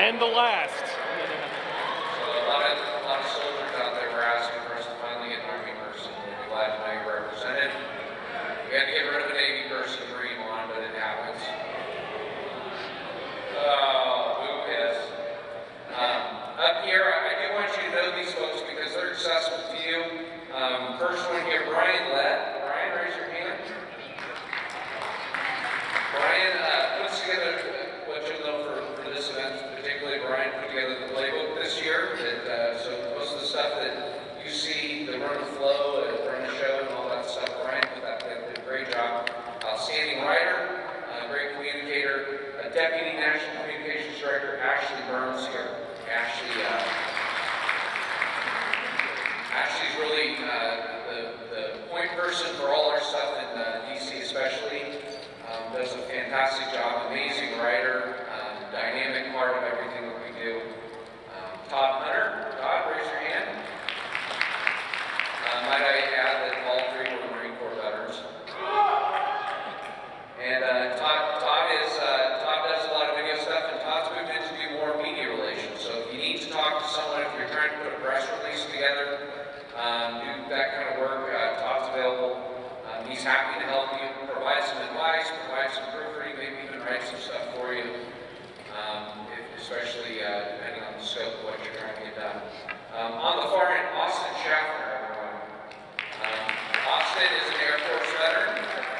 And the last. So a lot of soldiers out there were asking for us to finally get an Army person. We're glad to know you're represented. We had to get rid of a Navy person to bring him on, but it happens. Oh, yes. Up here, I do want you to know these folks because they're accessible to you. First one here, Brian Lett. Brian, raise your hand. Brian puts together what you'll know for this event, particularly Brian put together the playbook this year. So most of the stuff that you see, the run of flow, run of show, and all that stuff, Brian put that together. Did a great job. Outstanding writer, great communicator, Deputy National Communications Director Ashley Burns here. Ashley's really the point person for all our stuff in DC especially. Does a fantastic job, amazing writer, dynamic part of everything that we do. Todd Hunter, Todd, raise your hand. Might I add that all three were Marine Corps veterans. And Todd does a lot of video stuff, and Todd's moved in to do more media relations. So if you need to talk to someone, if you're trying to put a press release together, do that kind of work, Todd's available. He's happy to help you, provide some advice, provide some proofreading, maybe even write some stuff for you, especially depending on the scope of what you're trying to get done. On the far end, Austin Schaffner, everyone. Austin is an Air Force veteran.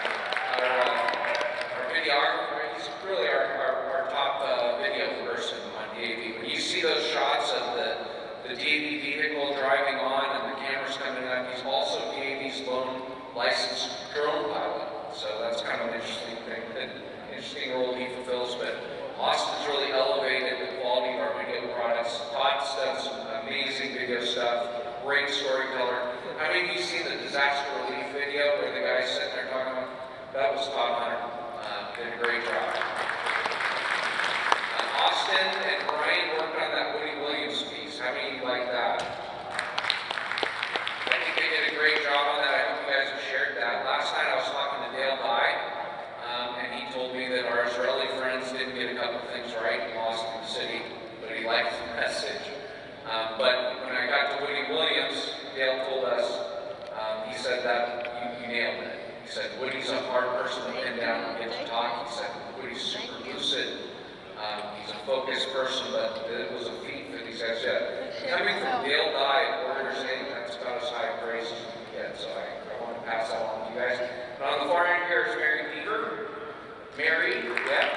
Our videographer, he's really our top video person on DAV. When you see those shots of the DAV vehicle driving on and the cameras coming up, he's also DAV's lone licensed drone pilot. So that's kind of an interesting thing, an interesting role he fulfills. But Austin's really elevated the quality of our video products. Todd's done some amazing video stuff, great storyteller. How many of you seen the disaster relief video where the guy's sitting there talking about? That was Todd Hunter. Did a great job. Austin and Brian worked on that Woody Williams piece. How many of you like that? I think they did a great job on that. I hope you guys have shared that. Last night I was talking to Dale Dye, and he told me that our Israeli friends didn't get a couple of things right and lost in the city, but he liked the message. But when I got to Woody Williams, Dale told us, he said that you nailed it. He said, Woody's a hard person to pin down and get to talk. He said, Woody's super lucid. He's a focused person, but it was a feat that he says, yeah. Coming from Dale Dye at Warriors Inc., that's about as high praise as you can get, so I want to pass that on to you guys. But on the far end here is Mary Beaver. Mary, yeah.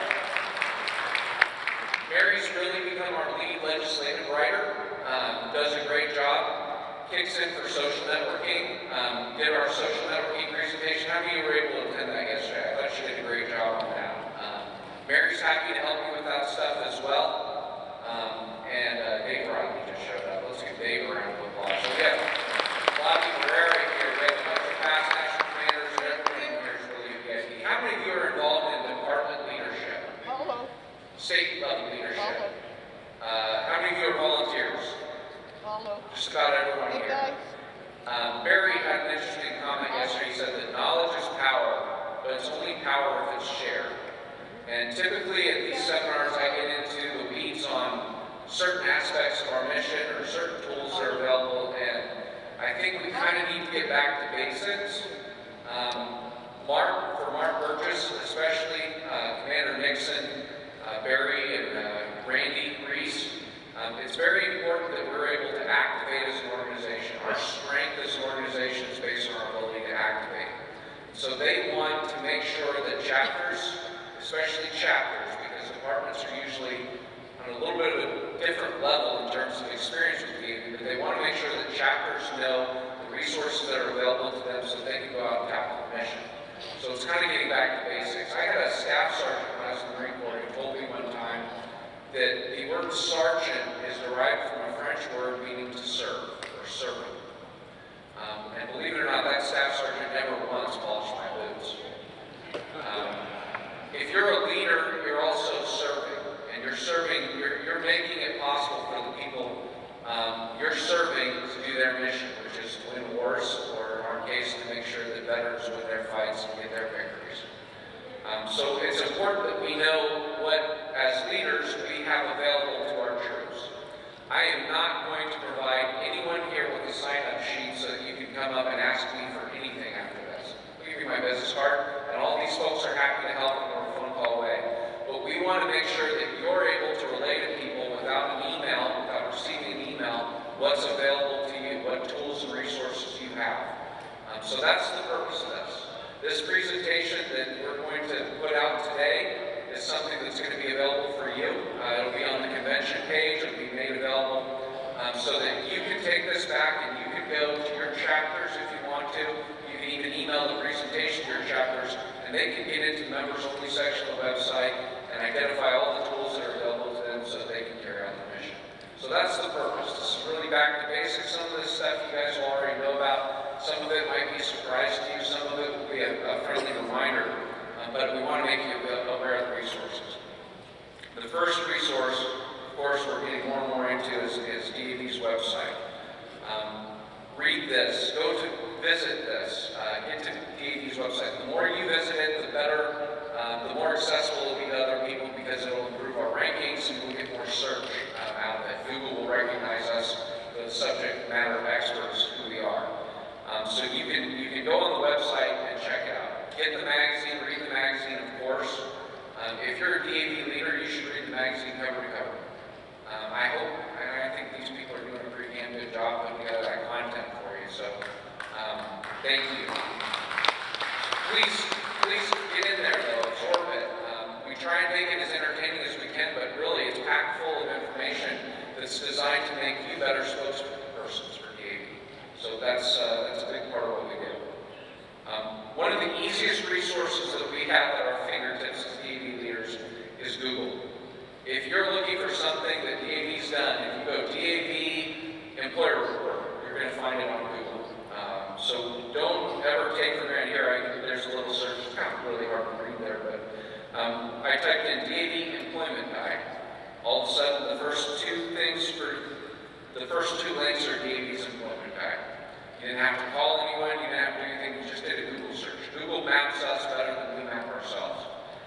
Mary's really become our lead legislative writer, does a great job, kicks in for social networking, did our social networking presentation. How many of you were able to attend that yesterday? I thought she did a great job on that. Mary's happy to help you with that stuff as well. And Dave Rodney just showed up. Let's give Dave a round of applause. So we have Bobby Barrera here. We have a bunch of past national commanders and everything here is really VIP. How many of you are involved in department leadership? Hello. State level leadership? How many of you are volunteers? Hello. Just about everyone here. Barry had an interesting comment yesterday. He said that knowledge is power, but it's only power if it's shared. And typically at these seminars I get into the weeds on certain aspects of our mission or certain tools that are available, and I think we kind of need to get back to basics. Mark Burgess especially, Commander Nixon, Barry and Randy Reese, it's very important that we're able to activate as an organization. Our strength as an organization is based on our ability to activate. So they want to make sure that chapters, especially chapters, because departments are usually on a little bit of a different level in terms of experience with you, but they want to make sure that chapters know the resources that are available to them so they can go out and tackle the mission. So it's kind of getting back to basics. I had a staff sergeant when I was in the Marine Corps who told me one time that the word sergeant is derived from a French word meaning to serve, or servant. And believe it or not, that staff sergeant never once polished my boots. If you're a leader, you're also serving. And you're serving, you're making it possible for the people you're serving to do their mission, which is to win wars, or in our case, to make sure that veterans win their fights and get their victories. So it's important that we know what, as leaders, we have available to our are happy to help them a phone call away. But we want to make sure that you're able to relay to people without an email, without receiving an email, what's available to you, what tools and resources you have. So that's the purpose of this. This presentation that we're going to put out today is something that's going to be available for you. It'll be on the convention page. It'll be made available so that you can take this back and you can go to your chapters if you want to. You can even email the presentation to your chapters, and they can get into the members-only section of the website and identify all the tools that are available to them so that they can carry out the mission. So that's the purpose. This is really back to basics. Some of this stuff you guys will already know about. Some of it might be a surprise to you. Some of it will be a friendly reminder. But we want to make you aware of the resources. The first resource, of course, we're getting more and more into is DAV's website. Read this. Go to visit this. Get to DAV's website. The more you visit it, the better, the more accessible it will be to other people because it will improve our rankings and we'll get more search out of it. Google will recognize us, the subject matter experts who we are. So you can go on the website and check it out. Get the magazine, read the magazine, of course. If you're a DAV leader, you should read the magazine cover to cover. I think these people are doing a pretty damn good job putting together that content for you. So thank you. Please get in there though, absorb it. We try and make it as entertaining as we can, but really it's packed full of information that's designed to make you better spokespersons for DAV. So that's a big part of what we do. One of the easiest resources that we have at our fingertips as DAV leaders is Google. If you're looking for something that DAV's done, if you go DAV Employer Report, you're going to find it on Google. So don't ever take for granted here. There's a little search. It's kind of really hard to read there, but I typed in DAV Employment Guide. All of a sudden, the first two links are DAV's Employment Guide. You didn't have to call anyone, you didn't have to do anything, you just did a Google search. Google maps us better than we map ourselves.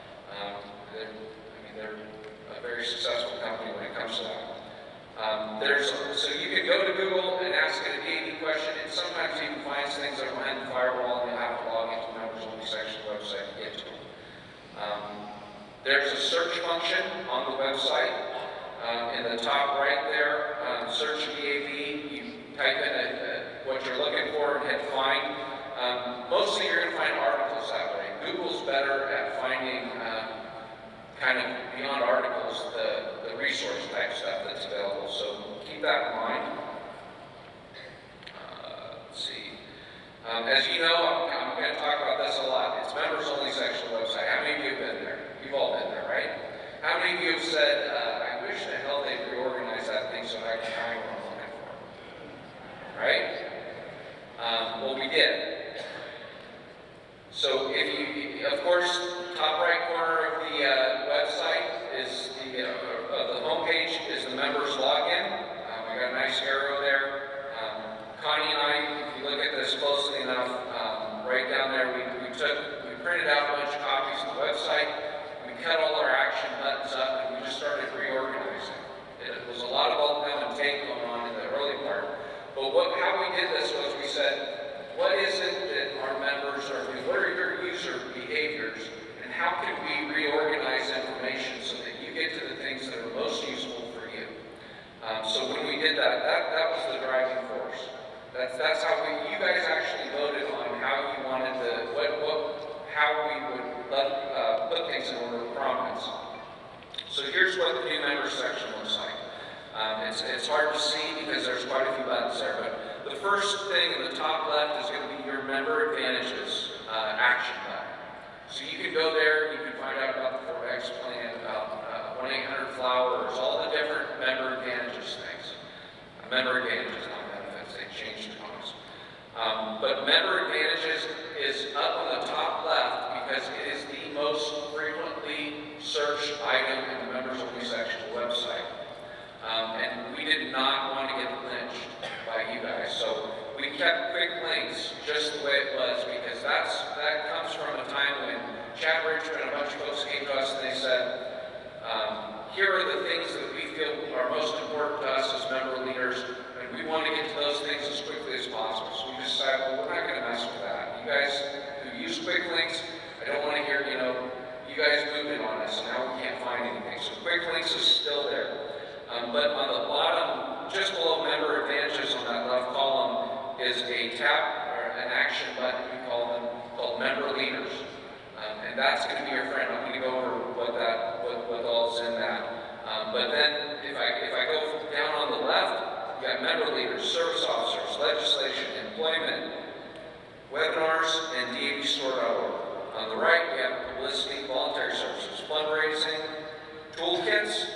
They're a very successful company when it comes to that. So you can go to Google and ask it a DAV question, and sometimes you can find things that are behind the firewall and you'll have to log into the members-only section of the website to get to them. There's a search function on the website. In the top right there, search DAV, you type in what you're looking for and hit find. Mostly you're going to find articles that way. Google's better at finding kind of beyond articles, the resource type stuff that's available. So keep that in mind. Let's see. As you know, I'm going to talk about this a lot. It's members only section of the website. How many of you have been there? You've all been there, right? How many of you have said, I wish the hell they'd reorganize that thing so I can find what I'm looking for? Right? Well, we did. So if you, of course, top right corner of the website is the homepage is the members login. We got a nice arrow there. Connie and I, if you look at this closely enough, right down there, we printed out a bunch of copies of the website. We cut all our action buttons up and we just started reorganizing. It was a lot of open and take going on in the early part. But how we did this was we said, what is it that our members are doing? What are your user behaviors? And how can we reorganize information so that you get to the things that are most useful for you? So when we did that, that was the driving force. That's how you guys actually voted on how you wanted how we would put things in order of prominence. So here's what the new members section looks like. It's hard to see because there's quite a few buttons there, but the first thing in the top left is going to be your member advantages action button. So you can go there, you can find out about the 4X plan, about 1-800-Flowers, all the different member advantages things. Member advantages, not benefits, they changed the names. But member advantages is up on the top left because it is the most frequently searched item in the members only section of the website. And we did not want to get lynched by you guys. So we kept quick links just the way it was because that comes from a time when Chad Richmond and a bunch of folks came to us and they said, here are the things that we feel are most important to us as member leaders, and we want to get to those things as quickly as possible. So we decided, well, we're not going to mess with that. You guys who use quick links, I don't want to hear, Quick Links is still there. But on the bottom, just below Member Advantages on that left column, is a tab or an action button, we call them, called Member Leaders. And that's going to be your friend. I'm going to go over what all's in that. But then, if I go down on the left, you got Member Leaders, Service Officers, Legislation, Employment, Webinars, and DAVstore.org. On the right, we have Publicity, Voluntary Services, Fundraising, Toolkits,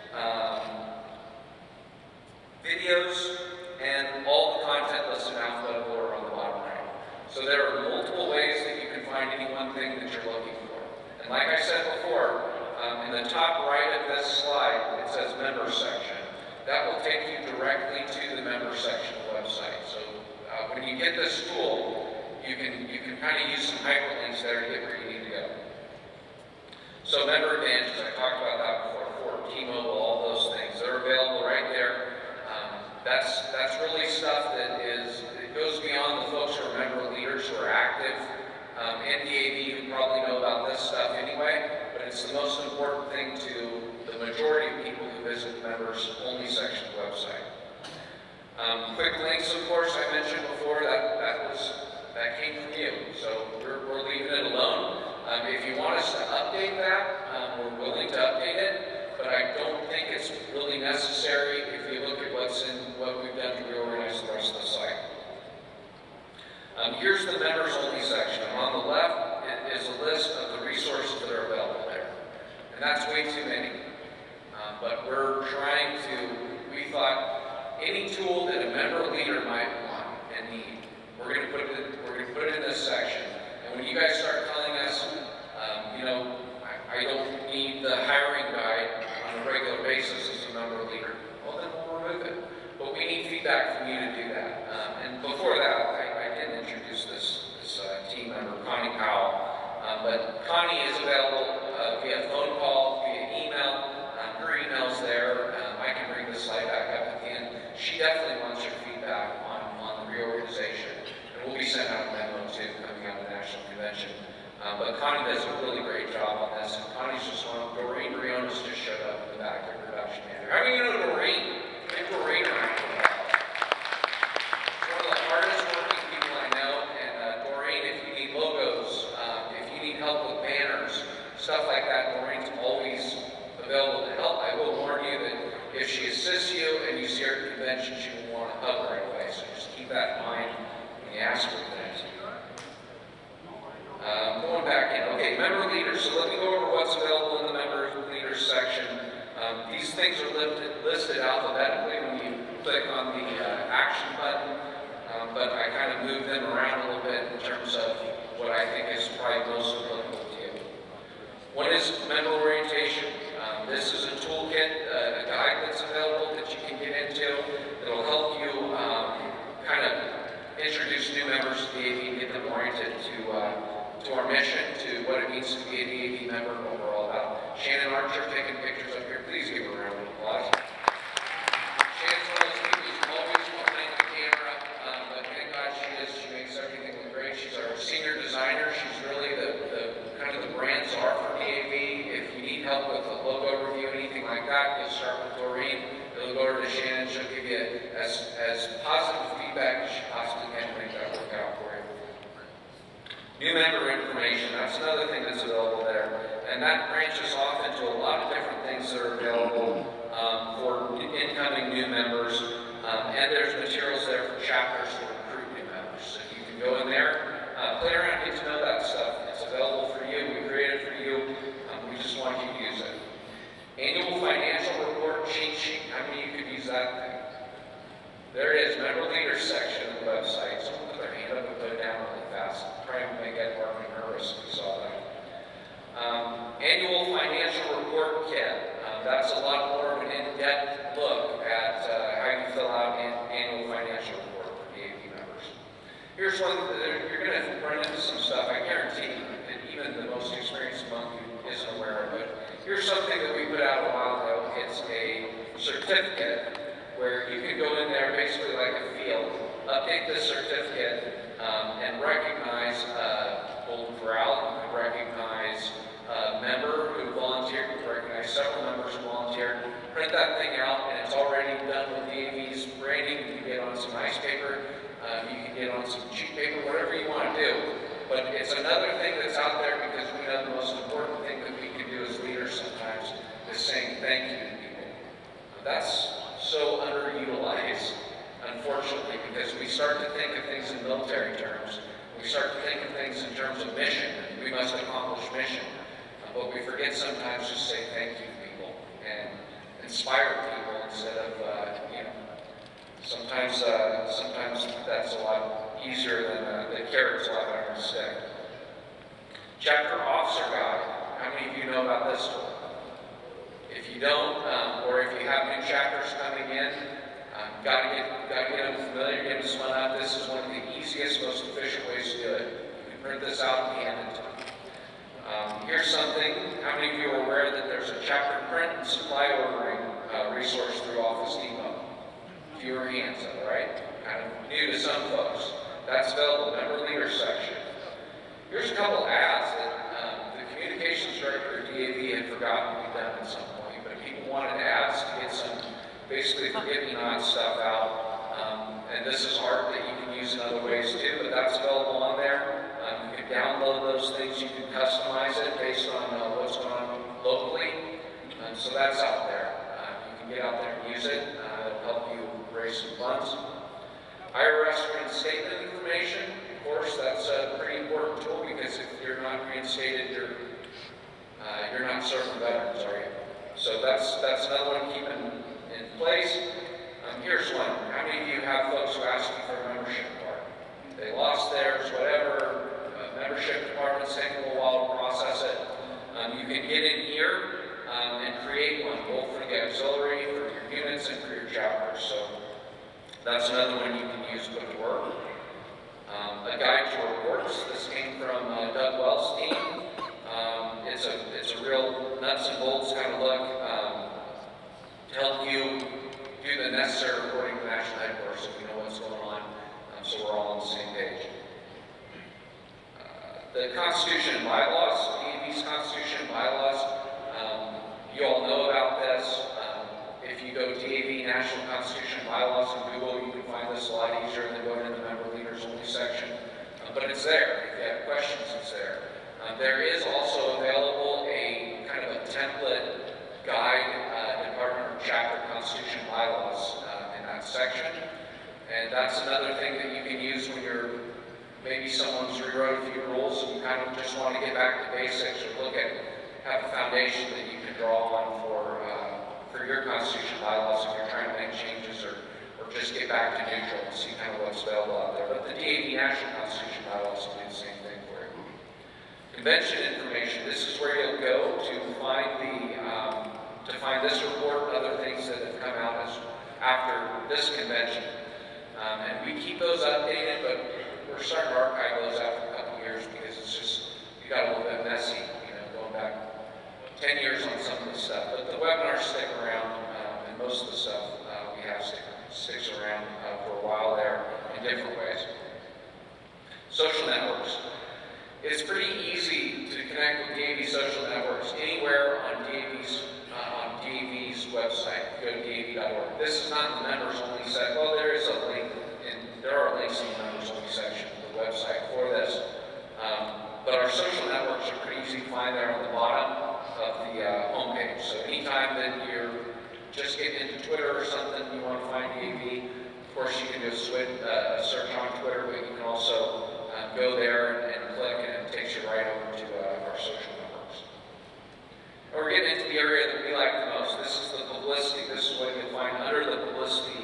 videos, and all the content listed in alphabetical order on the bottom right. So there are multiple ways that you can find any one thing that you're looking for. And like I said before, in the top right of this slide, it says Member Section. That will take you directly to the Member Section of the website. So when you get this tool, you can kind of use some hyperlinks there to get where you need to go. So Member Advantages, I talked about that before, for T-Mobile, all those things. They're available right there. That's really stuff that it goes beyond the folks who are member leaders who are active. NDAV, you probably know about this stuff anyway, but it's the most important thing to the majority of people who visit the members only section of the website. Quick Links, of course, I mentioned before, that came from you, so we're leaving it alone. If you want us to update that, we're willing to update it, but I don't think it's really necessary if you look at what we've done to reorganize the rest of the site. Here's the members only section. On the left is a list of the resources that are available there. And that's way too many. But we're trying to, we thought, any tool that a member leader might want and need, we're going to put it in this section. And when you guys start telling us, I don't need the hiring guide on a regular basis as a member leader, well then we'll remove it. But we need feedback from you to do that. And before that, I didn't introduce this team member, Connie Powell. But Connie is available via phone call, via email. Her email's there. I can bring this slide back up at the end. She definitely wants your feedback on the reorganization. And we'll be sending out a memo too coming out of the National Convention. But Connie does a really great job on this. And Connie's just one. Doreen Briones just showed up in the back, their production manager. How many of you know Doreen? Doreen around. She's one of the hardest working people I know. And Doreen, if you need logos, if you need help with banners, stuff like that, Doreen's always available to help. I will warn you that if she assists you and you see her at the convention, she will want to hug right away. So just keep that in mind when you ask her things. Going back in. Okay, member leaders. So let me go over what's available in the member leaders section. These things are listed alphabetically when you click on the action button, but I kind of moved them around a little bit in terms of what I think is probably most applicable to you. One is member orientation. This is a toolkit, a guide that's available that you can get into. It'll help you kind of introduce new members to the AV and get them oriented to our mission, to what it means to be an AV member, and what we're all about. Shannon Archer taking pictures up here. Please give her a round of applause. Shannon's one of those people who's always behind the camera, but thank God she is. She makes everything look great. She's our senior designer. She's really the kind of the brand czar for AV. If you need help with a logo review, anything like that, you'll start with Doreen. You'll go over to Shannon. She'll give you as positive feedback as she possibly can to make that work out for you. New member information, that's another thing that's available there. And that branches off into a lot of different things that are available for incoming new members. And there's materials there for chapters to recruit new members. So you can go in there, play around, get to know that stuff. It's available for you. We created it for you. We just want you to use it. Annual financial report cheat sheet. How many of you could use that thing? There it is, member leaders section of the website. Someone put their hand up and put it down really fast. Trying to make that more nervous if you saw that. Annual financial report kit. That's a lot more of an in-depth look at how you fill out an annual financial report for the AV members. Here's one that you're going to run into some stuff. I guarantee that even the most experienced among you isn't aware of it. Here's something that we put out a while ago. It's a certificate where you can go in there basically like a field, update this certificate, and recognize Golden Corral, you can recognize a member who volunteered, you can recognize several members who volunteered. on some cheap paper, whatever you want to do. But it's another thing that's out there because we know the most important thing that we can do as leaders sometimes is saying thank you to people. That's so underutilized, unfortunately, because we start to think of things in military terms. We start to think of things in terms of mission. We must accomplish mission. But we forget sometimes just say thank you to people and inspire people instead of, sometimes that's a lot easier than the carrot's a lot better than stick. Chapter Officer Guide. How many of you know about this one? If you don't, or if you have new chapters coming in, gotta get them familiar, get them spun up. This is one of the easiest, most efficient ways to do it. You can print this out and hand it to them. Here's something. How many of you are aware that there's a chapter print and supply ordering resource through Office Depot? Fewer hands, right? Kind of new to some folks. That's available in the member leader section. Here's a couple ads that the communications director of DAV had forgotten to be done at some point, but people wanted ads to get some basically forget-me-not stuff out. And this is art that you can use in other ways too, but that's available on there. You can download those things, you can customize it based on what's going on locally. So that's out there. You can get out there and use it. It'll help you raise some funds. IRS reinstatement information, of course, that's a pretty important tool because if you're not reinstated, you're not serving veterans, are you? So that's another one keeping in place. Here's one. How many of you have folks who ask you for a membership card? They lost theirs, whatever. Membership department's taking a little while to process it. You can get in here and create one, both for the auxiliary, for your units, and for your chapters. So that's another one you can use with work. A guide to reports. This came from Doug Wells' team. It's a real nuts and bolts kind of look to help you do the necessary reporting to national headquarters so we know what's going on, so we're all on the same page. The Constitution and Bylaws, DAV's Constitution and Bylaws, you all know about this. If you go DAV National Constitution and Bylaws in Google, you can find this a lot easier than going into the member leaders only section. But it's there. If you have questions, it's there. There is also available a kind of a template guide, Department or Chapter Constitution Bylaws in that section. And that's another thing that you can use when you're, maybe someone's rewrote a few rules and you kind of just want to get back to basics or have a foundation that you can draw on for your Constitution bylaws if you're trying to make changes or just get back to neutral and see kind of what's available out there. But the DAV National Constitution bylaws will do the same thing for you. Convention information. This is where you'll go to find this report and other things that have come out after this convention. And we keep those updated, but we're starting to archive those after a couple years because it's just, it got a little bit messy, going back 10 years on some of the stuff. But the webinars stick around, and most of the stuff we have sticks around for a while there in different ways. Social networks. It's pretty easy to connect with DAV social networks anywhere on DAV's website. Go to DAV.org. This is not the members only section. Well, there is a link, and there are links in the members only section of the website for this. But our social networks are pretty easy to find there on the bottom of the homepage. So anytime that you're just getting into Twitter or something, you want to find DAV, of course you can do a search on Twitter, but you can also go there and click, and it takes you right over to our social networks. And we're getting into the area that we like the most. This is the publicity. This is what you'll find under the publicity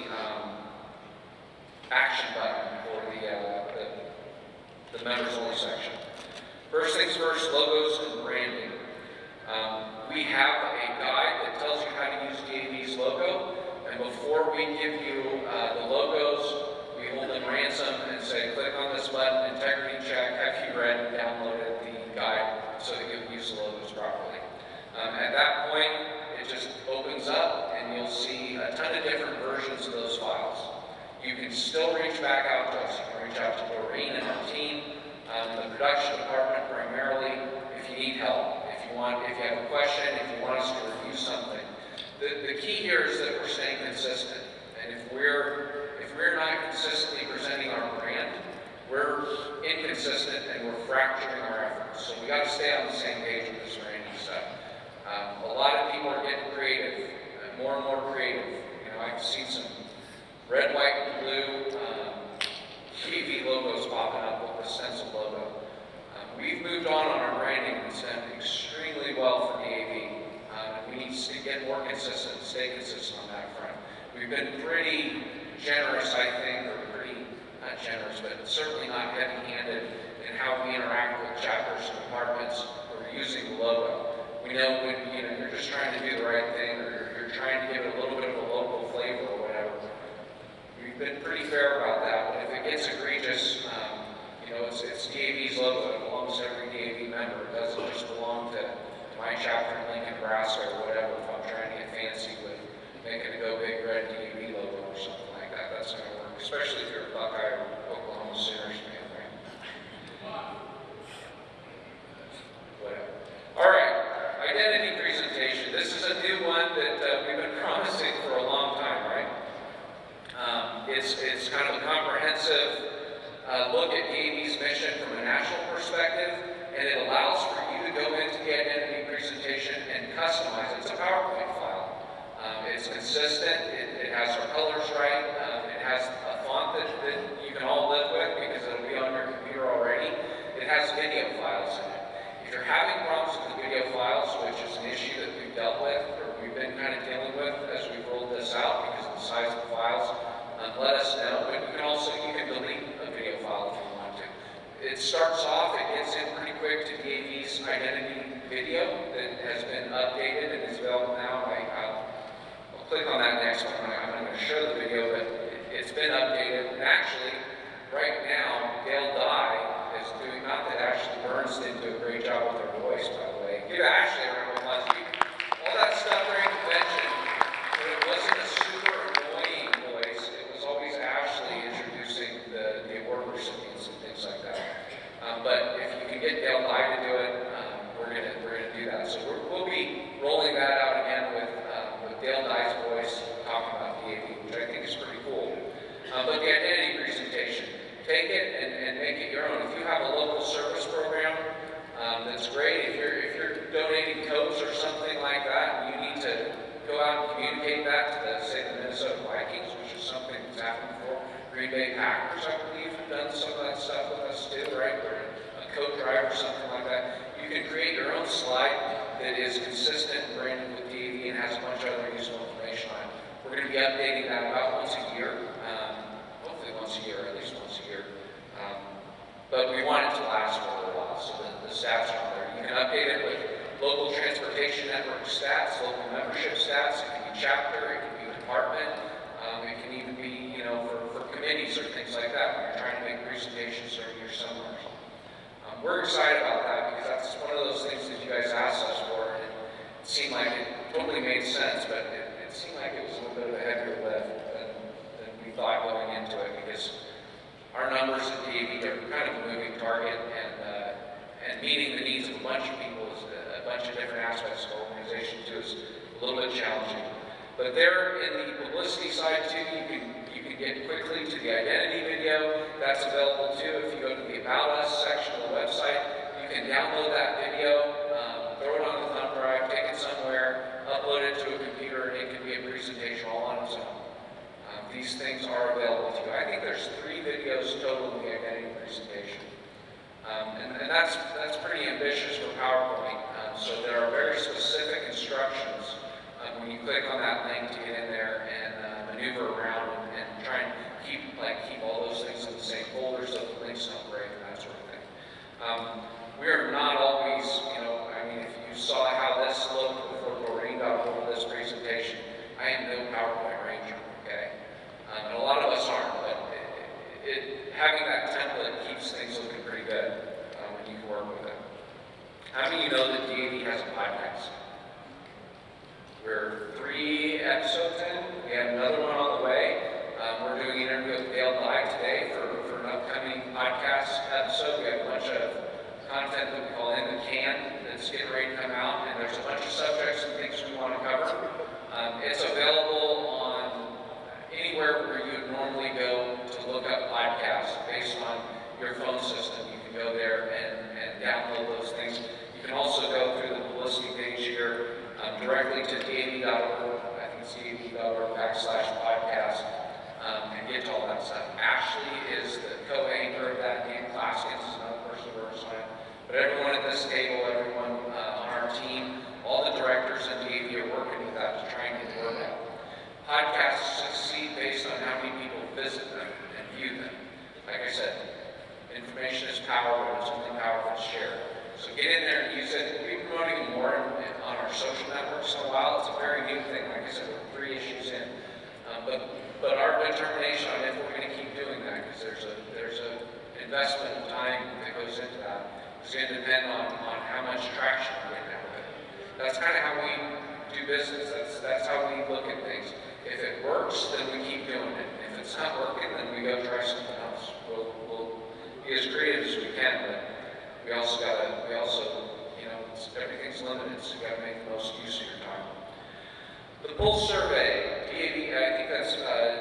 action button for the members only section. First things first, logos and branding. We have a guide that tells you how to use DAV's logo, and before we give you the logos, we hold in ransom and say, click on this button, integrity check, have you read and downloaded the guide so that you can use the logos properly. At that point, it just opens up and you'll see a ton of different versions of those files. You can still reach back out to us. You can reach out to Doreen and our team, the production department primarily, if you need help. If you have a question, if you want us to review something. The key here is that we're staying consistent. And if we're not consistently presenting our brand, we're inconsistent and we're fracturing our efforts. So we got to stay on the same page with this Randy stuff. A lot of people are getting creative, more and more creative. You know, I've seen some red, white, and blue TV logos popping up with the Stencil logo. We've moved on our branding, and it's done extremely well for DAV. We need to get more consistent, stay consistent on that front. We've been pretty generous, I think, or pretty, not generous, but certainly not heavy-handed in how we interact with chapters and departments who are using the logo. We know when you're just trying to do the right thing, or you're trying to give it a little bit of a local flavor or whatever. We've been pretty fair about that, but if it gets egregious, it's DAV's logo. It belongs to every DAV member. It doesn't just belong to my chapter in Lincoln, Nebraska, or whatever. If I'm trying to get fancy with making a Go Big Red DAV logo or something like that, that's not going to work, especially if you're a Buckeye or Oklahoma Sooners fan, right? Whatever. All right, identity presentation. This is a new one that we've been promising for a long time, right? It's kind of a comprehensive look at DAV's mission from a national perspective, and it allows for you to go into the identity presentation and customize it. It's a PowerPoint file. It's consistent. It has our colors right. It has a font that you can all live with because it'll be on your computer already. It has video files in it. If you're having problems with the video files, which is an issue that we've dealt with, or we've been kind of dealing with as we've rolled this out because of the size of the files, let us know. But you can delete a video file if you want to. It starts off, it gets in pretty quick to DAV's identity video that has been updated and is available now. I'll click on that next one. I'm not going to show the video, but it's been updated. And actually, right now, Dale Dye is doing, not that Ashley Burns didn't do a great job with her voice, by the way. Give Ashley a round of applause. All that stuff during convention, but it wasn't a super annoying voice. It was always Ashley introducing the award recipients and things like that. But if you can get Dale Dye to do it, we're gonna do that. So we'll be rolling that out again with Dale Dye's voice talking about DAV, which I think is pretty cool. But the identity presentation, take it and make it your own. If you have a local service program, that's great. If you're donating coats or something like that, you need to go out and communicate that to say the Minnesota Vikings, which is something that's happened before. Green Bay Packers, I believe, have done some of that stuff with us too, right? Or a coat drive or something like that. You can create your own slide that is consistent and branded with DAV and has a bunch of other useful information on it. We're going to be updating that about once a year, hopefully once a year, at least once a year. But we want it to last for a little while, so the stats are on there. You can update it with local transportation network stats, local membership stats. It can be chapter, it can be department, it can even be, for committees or things like that when you're trying to make presentations during your seminars. We're excited about that because that's one of those things that you guys asked us for, and it seemed like it totally made sense, but it seemed like it was a little bit of a heavier lift than we thought going into it, because our numbers at DAV are kind of a moving target, and meeting the needs of a bunch of people, a bunch of different aspects of the organization too, is a little bit challenging. But there in the publicity side too, you can get quickly to the identity video. That's available too. If you go to the About Us section of the website, you can download that video, throw it on the thumb drive, take it somewhere, upload it to a computer, and it can be a presentation all on its own. These things are available to you. I think there's 3 videos total in the identity presentation. And that's pretty ambitious for PowerPoint. So there are very specific instructions when you click on that link to get in there and maneuver around and try and keep all those things in the same folder so the links don't break and that sort of thing. We are not always, if you saw how this looked before Doreen got a hold of this presentation, I am no PowerPoint ranger, okay? And a lot of us aren't, but having that template keeps things looking pretty good when you can work with it. How many of you know that DAV has a podcast? We're 3 episodes in. We have another one on the way. We're doing an interview with Dale Dye today for an upcoming podcast episode. We have a bunch of content that we call In the Can that's getting ready to come out, and there's a bunch of subjects and things we want to cover. It's available on anywhere where you would normally go to look up podcasts based on your directly to DAV.org. I think it's DAV.org/podcast, and get to all that stuff. Ashley is the co-anchor of that. Dan Claskins is another person who works on it. But everyone at this table, everyone on our team, all the directors in DAV are working with that to try and get the word out. Podcasts succeed based on how many people visit them and view them. Like I said, information is power, but it's only power that's shared. So get in there and use it. We'll be promoting more on our social networks in a while. It's a very new thing. Like I said, we're 3 issues in. But our determination on if we're going to keep doing that, because there's a investment of time that goes into that. It's going to depend on how much traction we get out of it. That's kind of how we do business. That's how we look at things. If it works, then we keep doing it. If it's not working, then we go try something else. We'll be as creative as we can, but we also, everything's limited, so you got to make the most use of your time. The Pulse Survey, DAV, I think that's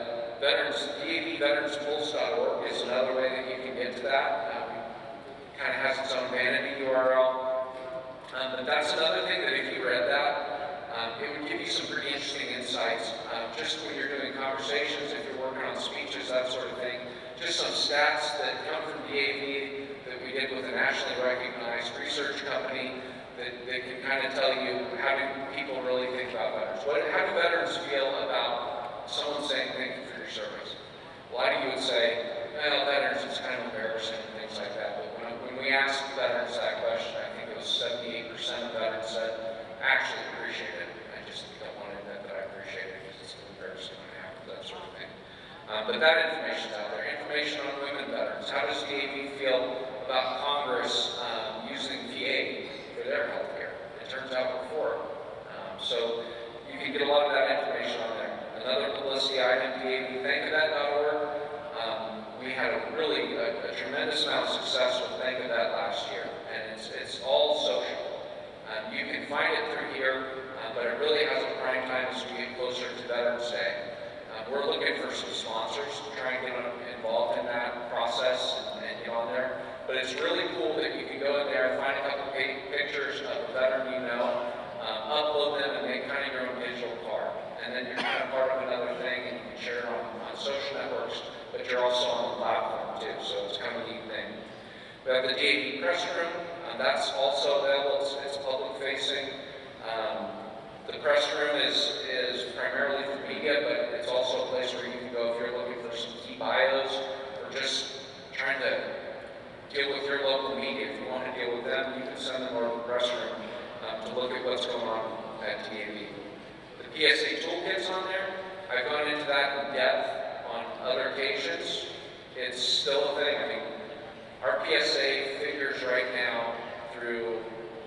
DAVveteranspulse.org is another way that you can get to that. Kind of has its own vanity URL. But that's another thing that if you read that, it would give you some pretty interesting insights. Just when you're doing conversations, if you're working on speeches, that sort of thing. Just some stats that come from DAV that we did with a nationally recognized research company that can kind of tell you how do people really think about veterans. How do veterans feel about someone saying thank you for your service? Well, you would say, well, veterans, it's kind of embarrassing and things like that. But when we asked veterans that question, I think it was 78% of veterans said, I actually appreciate it. I just don't want to admit that I appreciate it because it's embarrassing when it happens, that sort of thing. But that information's out there. Information on women veterans. How does DAV feel about Congress using VA for their health care? It turns out we're for it. So you can get a lot of that information on there. Another publicity item, DAVthankofvet.org. We had a tremendous amount of success with Thank of Vet last year, and it's all social. You can find it through here, but it really has a prime time as we get closer to Veterans Day. We're looking for some sponsors to try and get involved in that process and get on there. But it's really cool that you can go in there and find a couple pictures of a veteran you know, upload them, and make kind of your own digital card. And then you're kind of part of another thing, and you can share it on social networks, but you're also on the platform too, so it's kind of a neat thing. We have the DAV press room. That's also available. It's public facing. The press room is primarily for media, but it's also a place where you can go if you're looking for some key bios or just trying to deal with your local media. If you want to deal with them, you can send them over to the press room to look at what's going on at DAV. The PSA toolkit's on there. I've gone into that in depth on other occasions. It's still a thing. I mean, our PSA figures right now through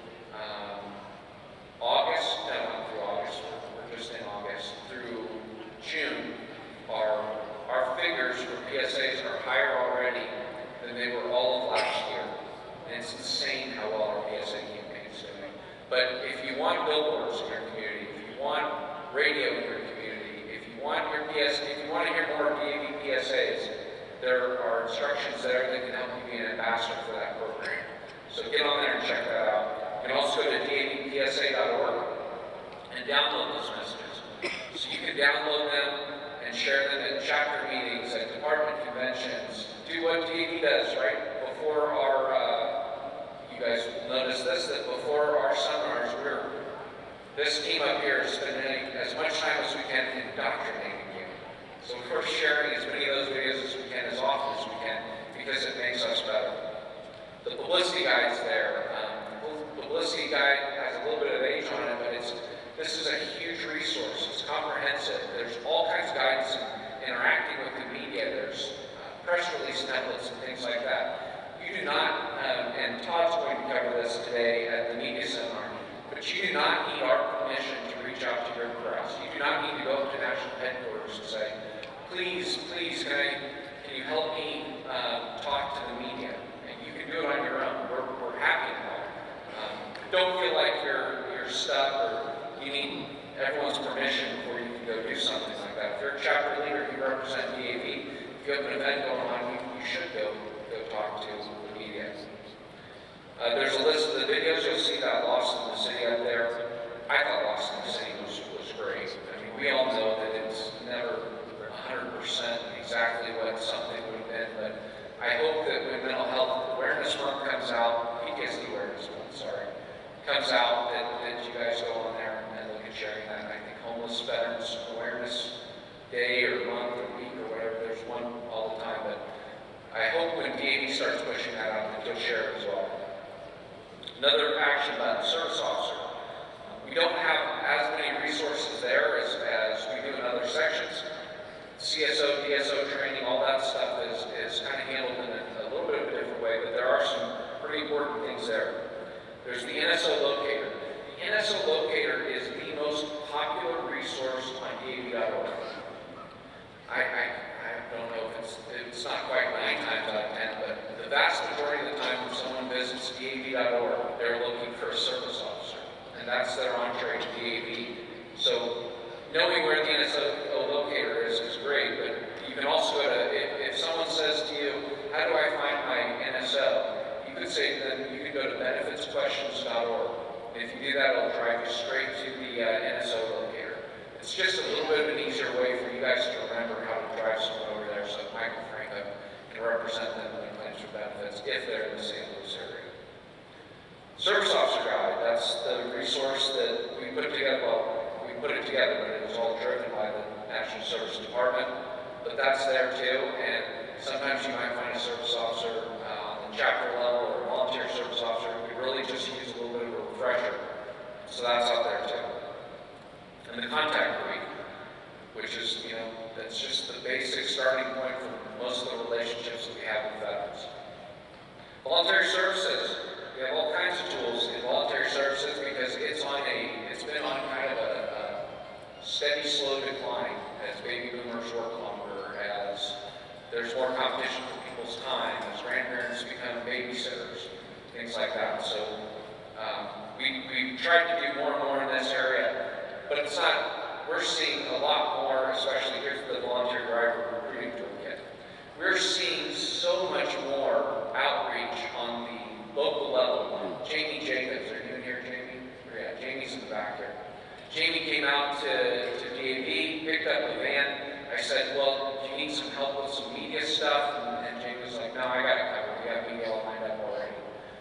August, no, not through August, we're just in August, through June, our figures for PSAs are higher already than they were all of last year. And it's insane how well our PSA campaign is doing. But if you want billboards in your community, if you want radio in your community, if you want to hear more DAV PSAs, there are instructions there that can help you be an ambassador for that program. So get on there and check that out. You can also go to DAVPSA.org and download those messages. So you can download them and share them at chapter meetings, at department conventions. Do what DAV does, right? Before our, you guys notice this, that before our seminars, this team up here is spending as much time as we can indoctrinating you. So we're sharing as many of those videos as we can, as often as we can, because it makes us better. The publicity guide's there. The publicity guide has a little bit of age on it, but this is a huge resource. It's comprehensive. There's all kinds of guidance in interacting with the media. There's press release templates and things like that. You do not, and Todd's going to cover this today at the media seminar, but you do not need our permission to reach out to your press. You do not need to go up to national headquarters and say, please, can you help me talk to the media? And you can do it on your own. We're happy to help. Don't feel like you're stuck or you need everyone's permission before you can go do something like that. If you're a chapter leader, you represent DAV. If you have an event going on, you should go talk to the media. There's a list of the videos. You'll see that Lost in the City up there. I thought Lost in the City out that you guys go on there and look at sharing that. I think Homeless Veterans Awareness Day or month or week or whatever, there's one all the time, but I hope when DAV starts pushing that out that you'll share it as well. Another action button, service officer. We don't have as many resources there as we do in other sections. CSO, DSO training, all that stuff is kind of handled in a little bit of a different way, but there are some pretty important things there. There's the NSO locator. The NSO locator is the most popular resource on DAV.org. I don't know if it's not quite 9 times out of 10, but the vast majority of the time when someone visits DAV.org, they're looking for a service officer, and that's their entree to DAV. So knowing where the NSO locator is great, but you can also go to, if someone says to you, how do I find my NSO? You could say, then you could go to benefitsquestions.org. If you do that, it'll drive you straight to the NSO locator. It's just a little bit of an easier way for you guys to remember how to drive someone over there, so Michael Franco can represent them in their claims for benefits if they're in the St. Louis area. Service Officer Guide, that's the resource that we put together. Well, we put it together, but it was all driven by the National Service Department. But that's there too, and sometimes you might find a service officer on the chapter level or a volunteer service officer who could really just use a little bit of a refresher. So that's out there too. And the contact brief, which is, that's just the basic starting point for most of the relationships that we have with veterans. Voluntary services, we have all kinds of tools in voluntary services because it's been on kind of a steady, slow decline as baby boomers work longer, as there's more competition for people's time, as grandparents become babysitters, things like that. So we've tried to do more and more in this area, but it's not, we're seeing a lot more, especially here's the volunteer driver recruiting toolkit. We're seeing so much more outreach on the local level. Jamie Jacobs, are you in here, Jamie? Yeah, Jamie's in the back here. Jamie came out to DAV, picked up a van. I said, well, do you need some help with some media stuff? And Jamie was like, no, I got it covered. We got media all lined up already.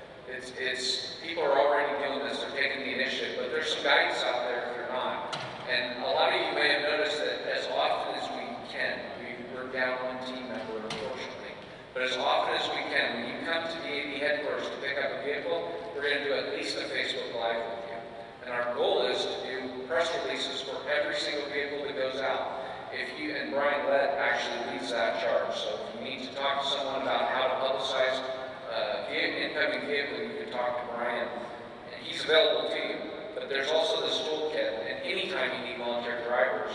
People are already doing this. They're taking the initiative. But there's some guidance out there if you're not. And a lot of you may have noticed that as often as we can, we're down one team member, unfortunately. But as often as we can, when you come to DAV headquarters to pick up a vehicle, we're going to do at least a Facebook Live with you. And our goal is to do press releases for every single vehicle that goes out. And Brian Lett actually leads that charge. So if you need to talk to someone about how to publicize incoming vehicle, you can talk to Brian. And he's available to you. But there's also this toolkit, and anytime you need volunteer drivers,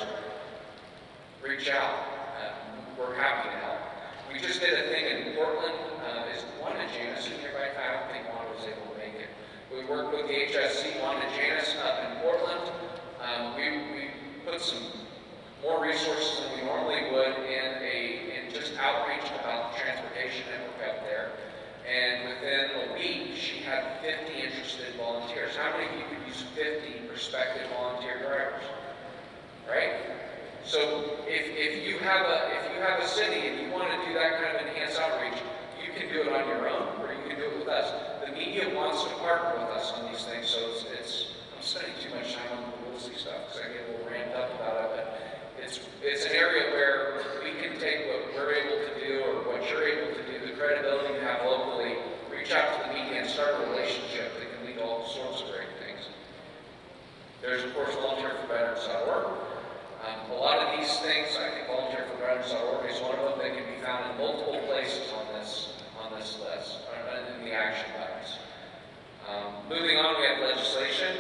reach out. We're happy to help. We just did a thing in Portland. Is Wanda Janice in here right now? I don't think Wanda was able to make it. We worked with the HSC, Wanda Janice up in Portland. We put some more resources than we normally would in just outreach about the transportation network up there. And within a week, she had 50 interested volunteers. How many of you could use 50 prospective volunteer drivers? Right? So if you have a city and you want to do that kind of enhanced outreach, you can do it on your own, or you can do it with us. The media wants to partner with us on these things, so I'm spending too much time on the Woolsey stuff because I get a little ramped up about it, but it's an area where we can take what we're able to do or what you're able to do, the credibility you have locally, reach out to the media and start a relationship that can lead to all sorts of great things. There's, of course, volunteerforveterans.org. A lot of these things, I think volunteerforveterans.org is one of them that can be found in multiple places on this list, in the action buttons. Moving on, we have legislation.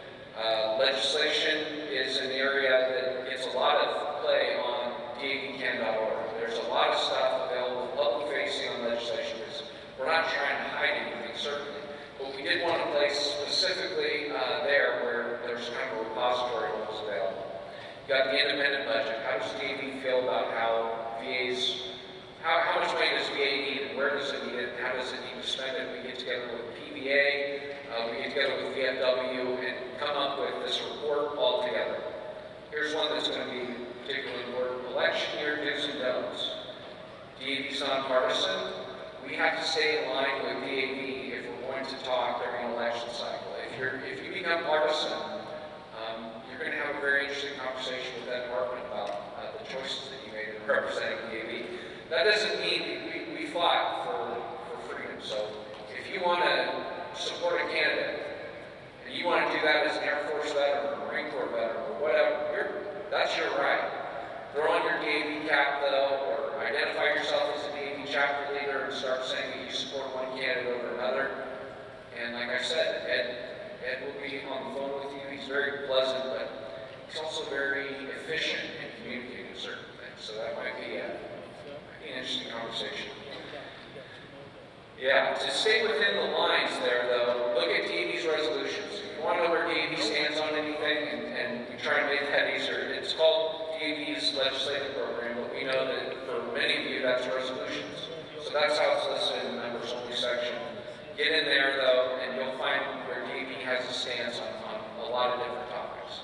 Legislation is an area that gets a lot of play on davcan.org. There's a lot of stuff available public facing on legislation. We're not trying to hide anything, certainly, but we did want to place specifically there where there's kind of a repository of what's available. You got the independent budget. How does DAV feel about how much money does VA need and where does it need it and how does it need to spend it? We get together with PVA, we get together with VFW and come up with this report all together. Here's one that's going to be particularly important. Election year do's and don'ts. DAV's nonpartisan. We have to stay in line with DAV if we're going to talk during an election cycle. If if you become partisan, you're going to have a very interesting conversation with that department about the choices that you made in representing DAV. That doesn't mean we fought for freedom. So if you want to support a candidate, and you want to do that as an Air Force veteran or Marine Corps veteran or whatever, that's your right. Throw on your DAV cap though, or identify yourself as a DAV chapter leader and start saying that you support one candidate over another. And like I said, Ed will be on the phone with you. He's very pleasant, but he's also very efficient in communicating certain things. So that might be an interesting conversation. Yeah, to stay within the lines there, though, look at DAV's resolutions. If you want to know where DAV stands on anything, and we try to make that easier, it's called DAV's legislative program, but we know that for many of you, that's resolutions. So that's how it's listed in the members only section. Get in there, though, and you'll find where DAV has a stance on a lot of different topics.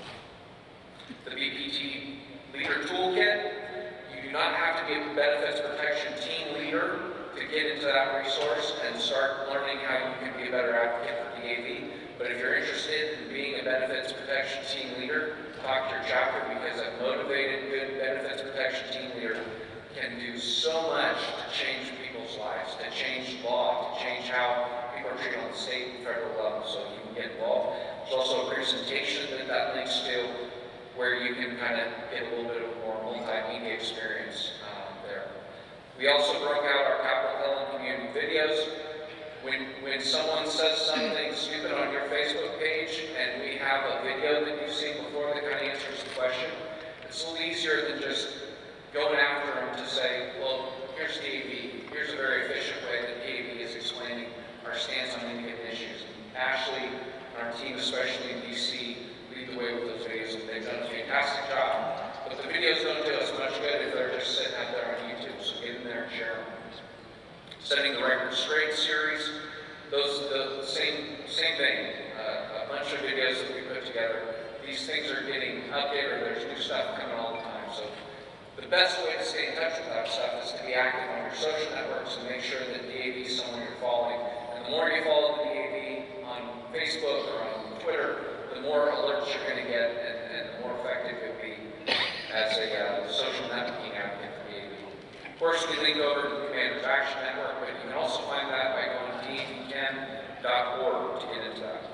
The BPT Leader Toolkit, you do not have to be a benefits protection team leader to get into that resource and start learning how you can be a better advocate for DAV. But if you're interested in being a benefits protection team leader, talk to your chapter, because a motivated, good benefits protection team leader can do so much to change people's lives, to change law, to change how people are treated on the state and federal level, so you can get involved. There's also a presentation that links to where you can kind of get a little bit of a more multimedia experience there. We also broke out our Capitol Hill and community videos. When someone says something stupid on your Facebook page and we have a video that you've seen before that kind of answers the question, it's a little easier than just going after them to say, well, here's DAV. Here's a very efficient way that DAV is explaining our stance on any given issues. Ashley and our team, especially in DC, lead the way with those videos, and they've done a fantastic job. But the videos don't do us much good if they're just sitting out there on YouTube, so get in there and share them. Setting the Record Straight series, the same thing. A bunch of videos that we put together. These things are getting updated, there's new stuff coming all the time. So the best way to stay in touch with that stuff is to be active on your social networks and make sure that DAV is someone you're following. And the more you follow the DAV on Facebook or on Twitter, the more alerts you're going to get, and the more effective you'll be as a social networking advocate for DAV. Of course, we link over to the Commanders Action Network, but you can also find that by going to davchem.org to get into that.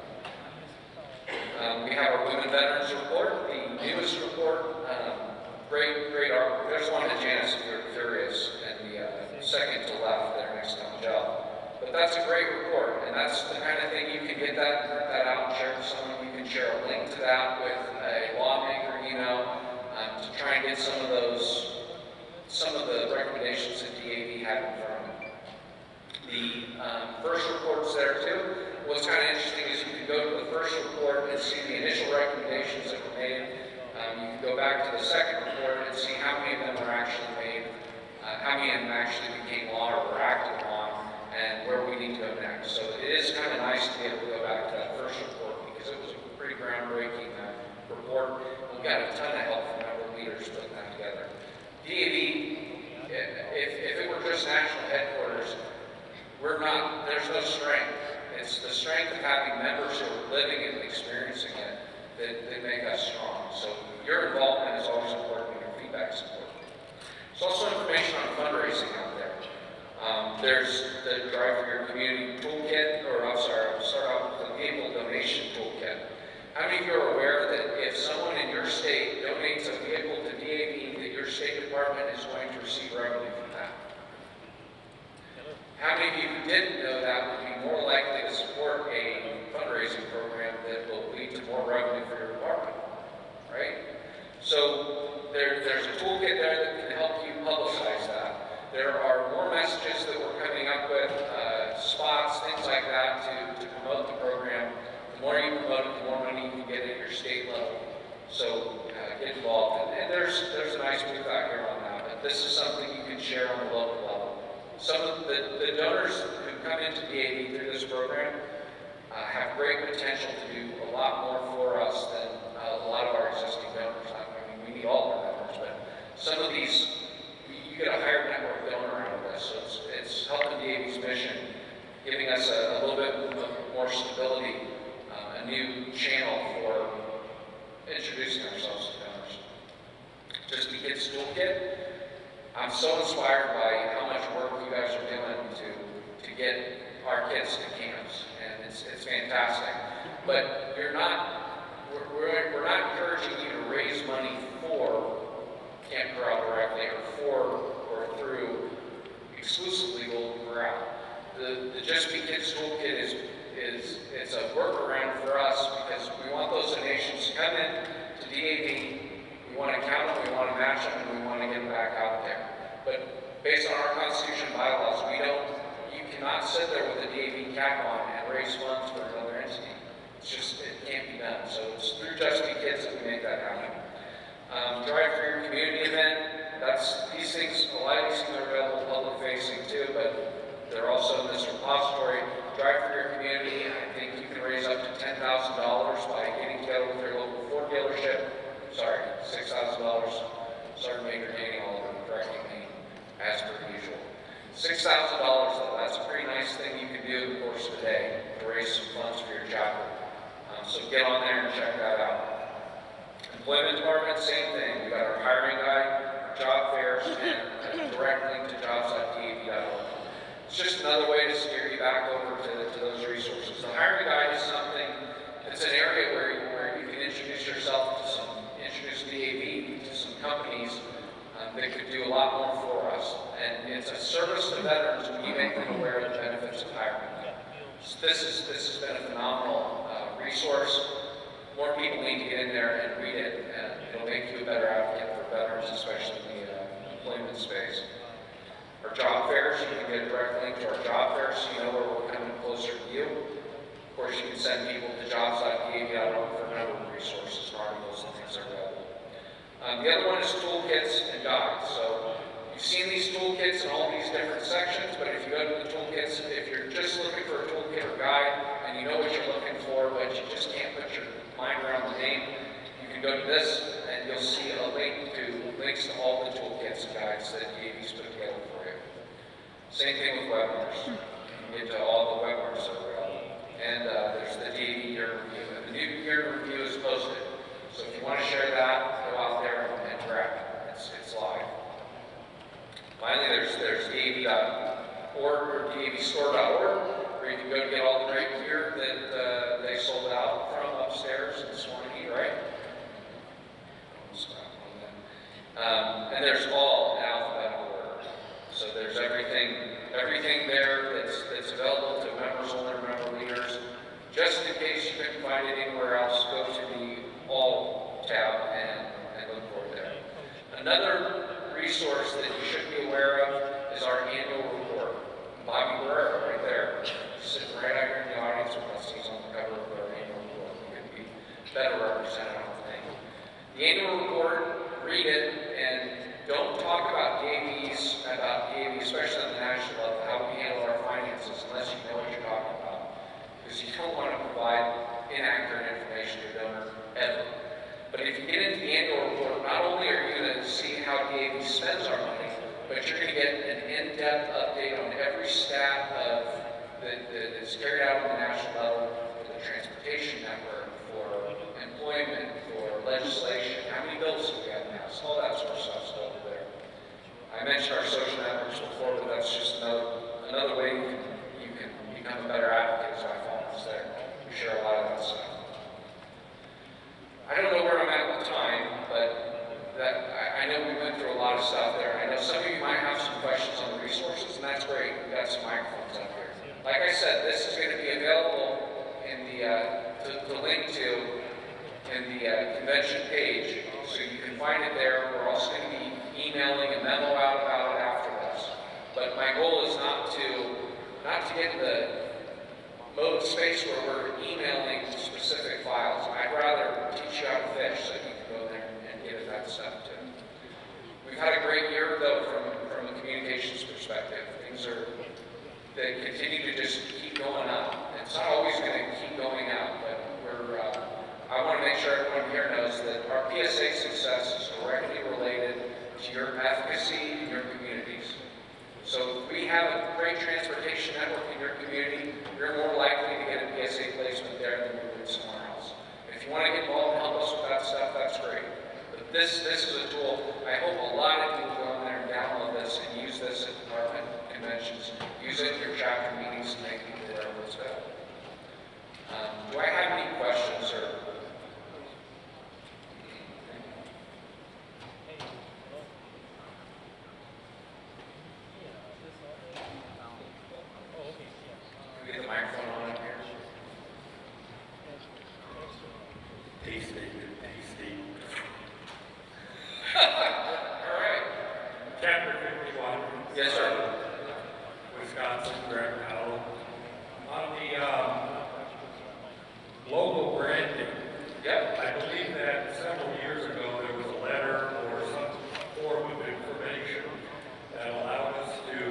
We have our Women Veterans Report, the newest report. Great article. There's one that Janice, if you're curious, and the second to left there next to Angel. But that's a great report, and that's the kind of thing you can get that out and share with someone. You can share a link to that with a lawmaker, to try and get some of the recommendations that DAV had in front of them. The first report's there too. What's kind of interesting is you can go to the first report and see the initial recommendations that were made. You can go back to the second report and see how many of them were actually made, how many of them actually became law or were acted on, and where we need to go next. So it is kind of nice to be able to go back to that first report because it was a pretty groundbreaking report. We got a ton of help from member leaders putting that together. DAV, if it were just national headquarters, there's no strength. It's the strength of having members who are living it and experiencing it that make us strong. So your involvement is always important and your feedback is important. There's also information on fundraising out there. There's the Drive for Your Community Toolkit, I'll start off with the Vehicle Donation Toolkit. How many of you are aware that if someone in your state donates a vehicle to DAV, that your state department is going to receive revenue from that? How many of you who didn't know that would be more likely to support a fundraising program that will lead to more revenue for your department, right? So there's a toolkit there that can help you publicize that. There are more messages that we're coming up with, spots, things like that to promote the program. The more you promote it, the more money you can get at your state level. So get involved. And there's a nice booth out here on that. But this is something you can share on the local level. Some of the donors who come into DAV through this program have great potential to do a lot more for us than a lot of our existing donors. I mean, we need all our donors, but some of these, you get a higher network donor out of this. So it's helping DAV's mission, giving us a little bit more stability new channel for introducing ourselves to donors. Just Be Kids Toolkit. I'm so inspired by how much work you guys are doing to get our kids to camps, and it's fantastic. But we're not encouraging you to raise money for Camp Corral directly or through exclusively Golden Corral. The Just Be Kids Toolkit is a workaround for us because we want those donations to come in to DAV. We want to count them, we want to match them, and we want to get them back out there. But based on our Constitution bylaws, you cannot sit there with a DAV cap on and raise funds for another entity. It can't be done. So it's through Just Be Kids that we make that happen. Drive for Your Community event. These things, a lot of these things are available public facing too, but they're also in this repository. Drive for Your Community. I think you can raise up to $10,000 by getting together with your local Ford dealership. Sorry, $6,000. Sorry, Major Danny Oliver, correcting me as per usual. $6,000 though, that's a pretty nice thing you can do in the course of the day to raise some funds for your chapter. So get on there and check that out. Employment Department, same thing. We got our hiring guide, job fairs, and a direct link to jobs.dav.org. It's just another way to steer you back over to those resources. The hiring guide is something, it's an area where you can introduce yourself to introduce DAV to some companies that could do a lot more for us. And it's a service to veterans when you make them aware of the benefits of hiring. So this has been a phenomenal resource. More people need to get in there and read it, and it'll make you a better advocate for veterans, especially in the employment space. Our job fairs, you can get a direct link to our job fairs so you know where we're coming closer to you. Of course, you can send people to jobs.dav.org for a number of resources, articles, and things are available. The other one is toolkits and guides. So you've seen these toolkits in all these different sections, but if you go to the toolkits, if you're just looking for a toolkit or guide and you know what you're looking for, but you just can't put your mind around the name, you can go to this and you'll see a link to links to all the toolkits and guides that DAV's put together for you. Same thing with webinars. You can get to all the webinars that are available. And there's the DAV year review. And the new year review is posted. So if you want to share that, go out there and grab it. It's live. Finally, there's DAV.org or DAVstore.org, where you can go to get all the great gear that they sold out from upstairs in Swanee, right? And there's all in alphabetical order. So there's everything there that's available to members, older member leaders. Just in case you couldn't find it anywhere else, go to the All tab and look for it there. Another resource that you should be aware of is our annual report. Bobby Guerrero, right there, sitting right out here in the audience with us. He's on the cover of our annual report. He could be better represented, I don't think. The annual report, read it, and don't talk about DAV, especially on the national level, how we handle our finances, unless you know what you're talking about. Because you don't want to provide inaccurate information to a donor ever. But if you get into the annual report, not only are you going to see how DAV spends our money, but you're going to get an in-depth update on every stat that is carried out on the national level for the transportation network, for employment, for legislation, how many bills have we got passed, all that sort of stuff is over there. I mentioned our social networks before, but that's just another way you can become a better advocate, so I found this there. We share a lot of that stuff. I don't know where I'm at with time, but I know we went through a lot of stuff there. I know some of you might have some questions on the resources, and that's great. We've got some microphones up here. Like I said, this is going to be available in the link to in the convention page, so you can find it there. We're also going to be emailing a memo out about it after this. But my goal is not to get in the mode space where we're emailing specific files. I'd rather teach you how to fish so you can go there and get at that stuff too. We've had a great year though from a communications perspective. They continue to just keep going up. It's not always going to keep going up, but I want to make sure everyone here knows that our PSA success is directly related to your advocacy in your communities. So if we have a great transportation network in your community, you're more likely to get a PSA placement there than you would somewhere else. this is a tool. I hope a lot of people go on there and download this and use this at department conventions. Use it in your chapter meetings to make people aware of what's good. Do I have any questions or? Can we get the microphone on up here? All right. Chapter 51. Yes, sir. Wisconsin, Grand Howell. On the logo branding, Yep. I believe that several years ago there was a letter or some form of information that allowed us to,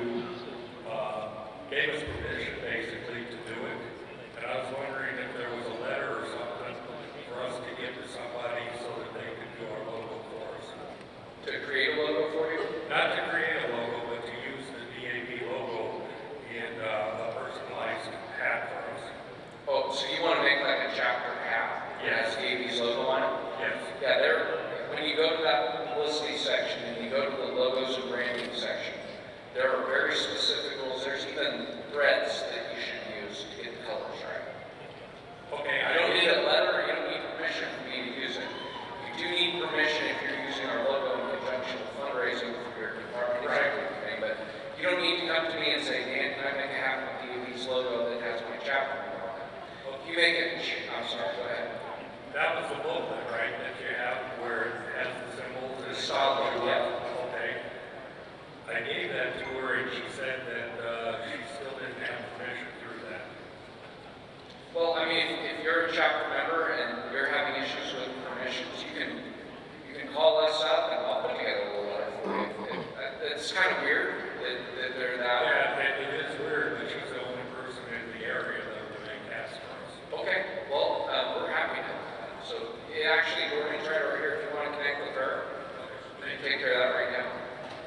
gave us permission basically to do it. And I was wondering if there was a letter or something for us to give to somebody so that they could do our logo for us. To create a logo for you? Not to create a logo, but to use the DAB logo in a personalized hat for us. Oh, so you want to make like a chapter hat? Yes. That has DAB's logo on it? Yes. Yeah, when you go to that publicity section and you go to the logos and branding section, there are very specific rules. There's even threads that you should use to get the colors right. Okay, You don't need a letter, you don't need permission for me to use it. You do need permission if you're using our logo in conjunction with fundraising for your department executive thing, but you don't need to come to me and say, Dan, can I make a hat with DAB's logo that has my chapter number on it? Well, if you make it, I'm sorry, go ahead. that was the booklet, right, that you have where it has the symbols? The solid, yeah. Okay. I gave that to her and she said that she still didn't have permission through that. Well, I mean, if you're a chapter member and you're having issues with permissions, you can call us up and I'll put together a little letter for you. It's kind of weird that they're that. Yeah, it is weird that she's the only person in the area that would make hats for us. Okay, well, we're happy to. So, actually, we're going to try it over here if you want to connect with her. We can take care of that right now.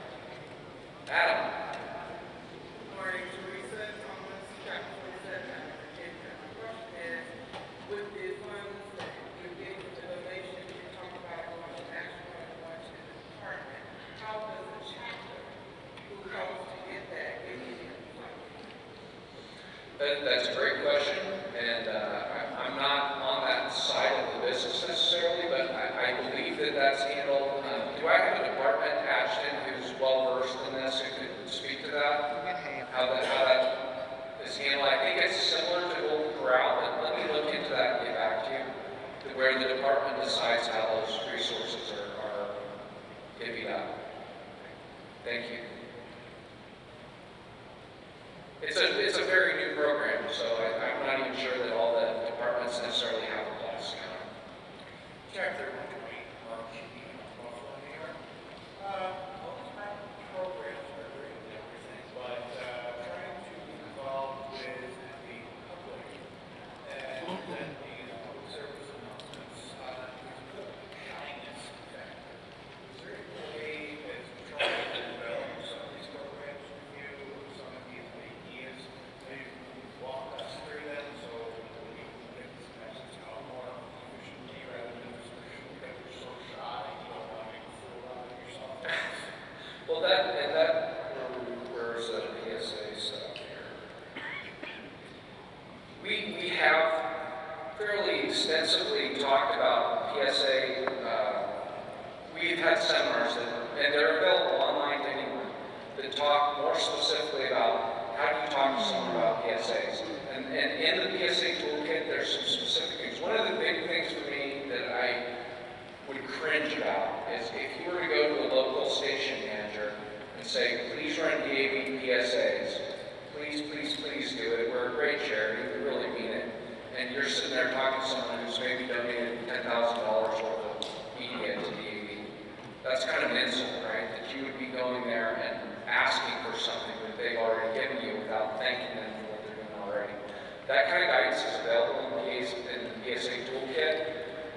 Adam. Morning, Teresa, Thomas, chapter 47. And the question is, with the funds that you're getting for the donation, you talk about going to national and going to the department. How does the chapter who helps to get that get any money? That's a great question, and I'm not on that side of the business necessarily, but I believe that that's handled. Do I have a department, Ashton, who's well versed in this and could speak to that? How that is handled? I think it's similar to Golden Corral, but let me look into that and get back to you. Where the department decides how those resources are divvied up. Thank you. It's a very new program, so I'm not even sure that all the departments necessarily have a policy on it. Chapter 120, Mark Sheehy, Buffalo, New York. All these programs are great and everything, but trying to be involved with the public and then the public service announcements, there's a little shyness factor. Is there any way that you try to develop some of these programs with you, some of these ideas, maybe walk us through them so we can get this message out more efficiently rather than just because you're so shy, you don't want to make a fool out of yourself? Well, where's the PSA stuff here? We have fairly extensively talked about PSA. We've had seminars and they're available online to anyone that talk more specifically about how do you talk to someone about PSAs. And in the PSA toolkit, there's some specific things. One of the big things for me that I would cringe about is if you were to go to a local station manager and say, please run DAB PSAs, please, please, please do it. We're a great charity, we really mean it. And you're sitting there talking to someone who's maybe donated $10,000 worth of media to DAB. That's kind of an insult, right? That you would be going there and asking for something that they've already given you without thanking them for what they're doing already. That kind of guidance is available in the PSA toolkit.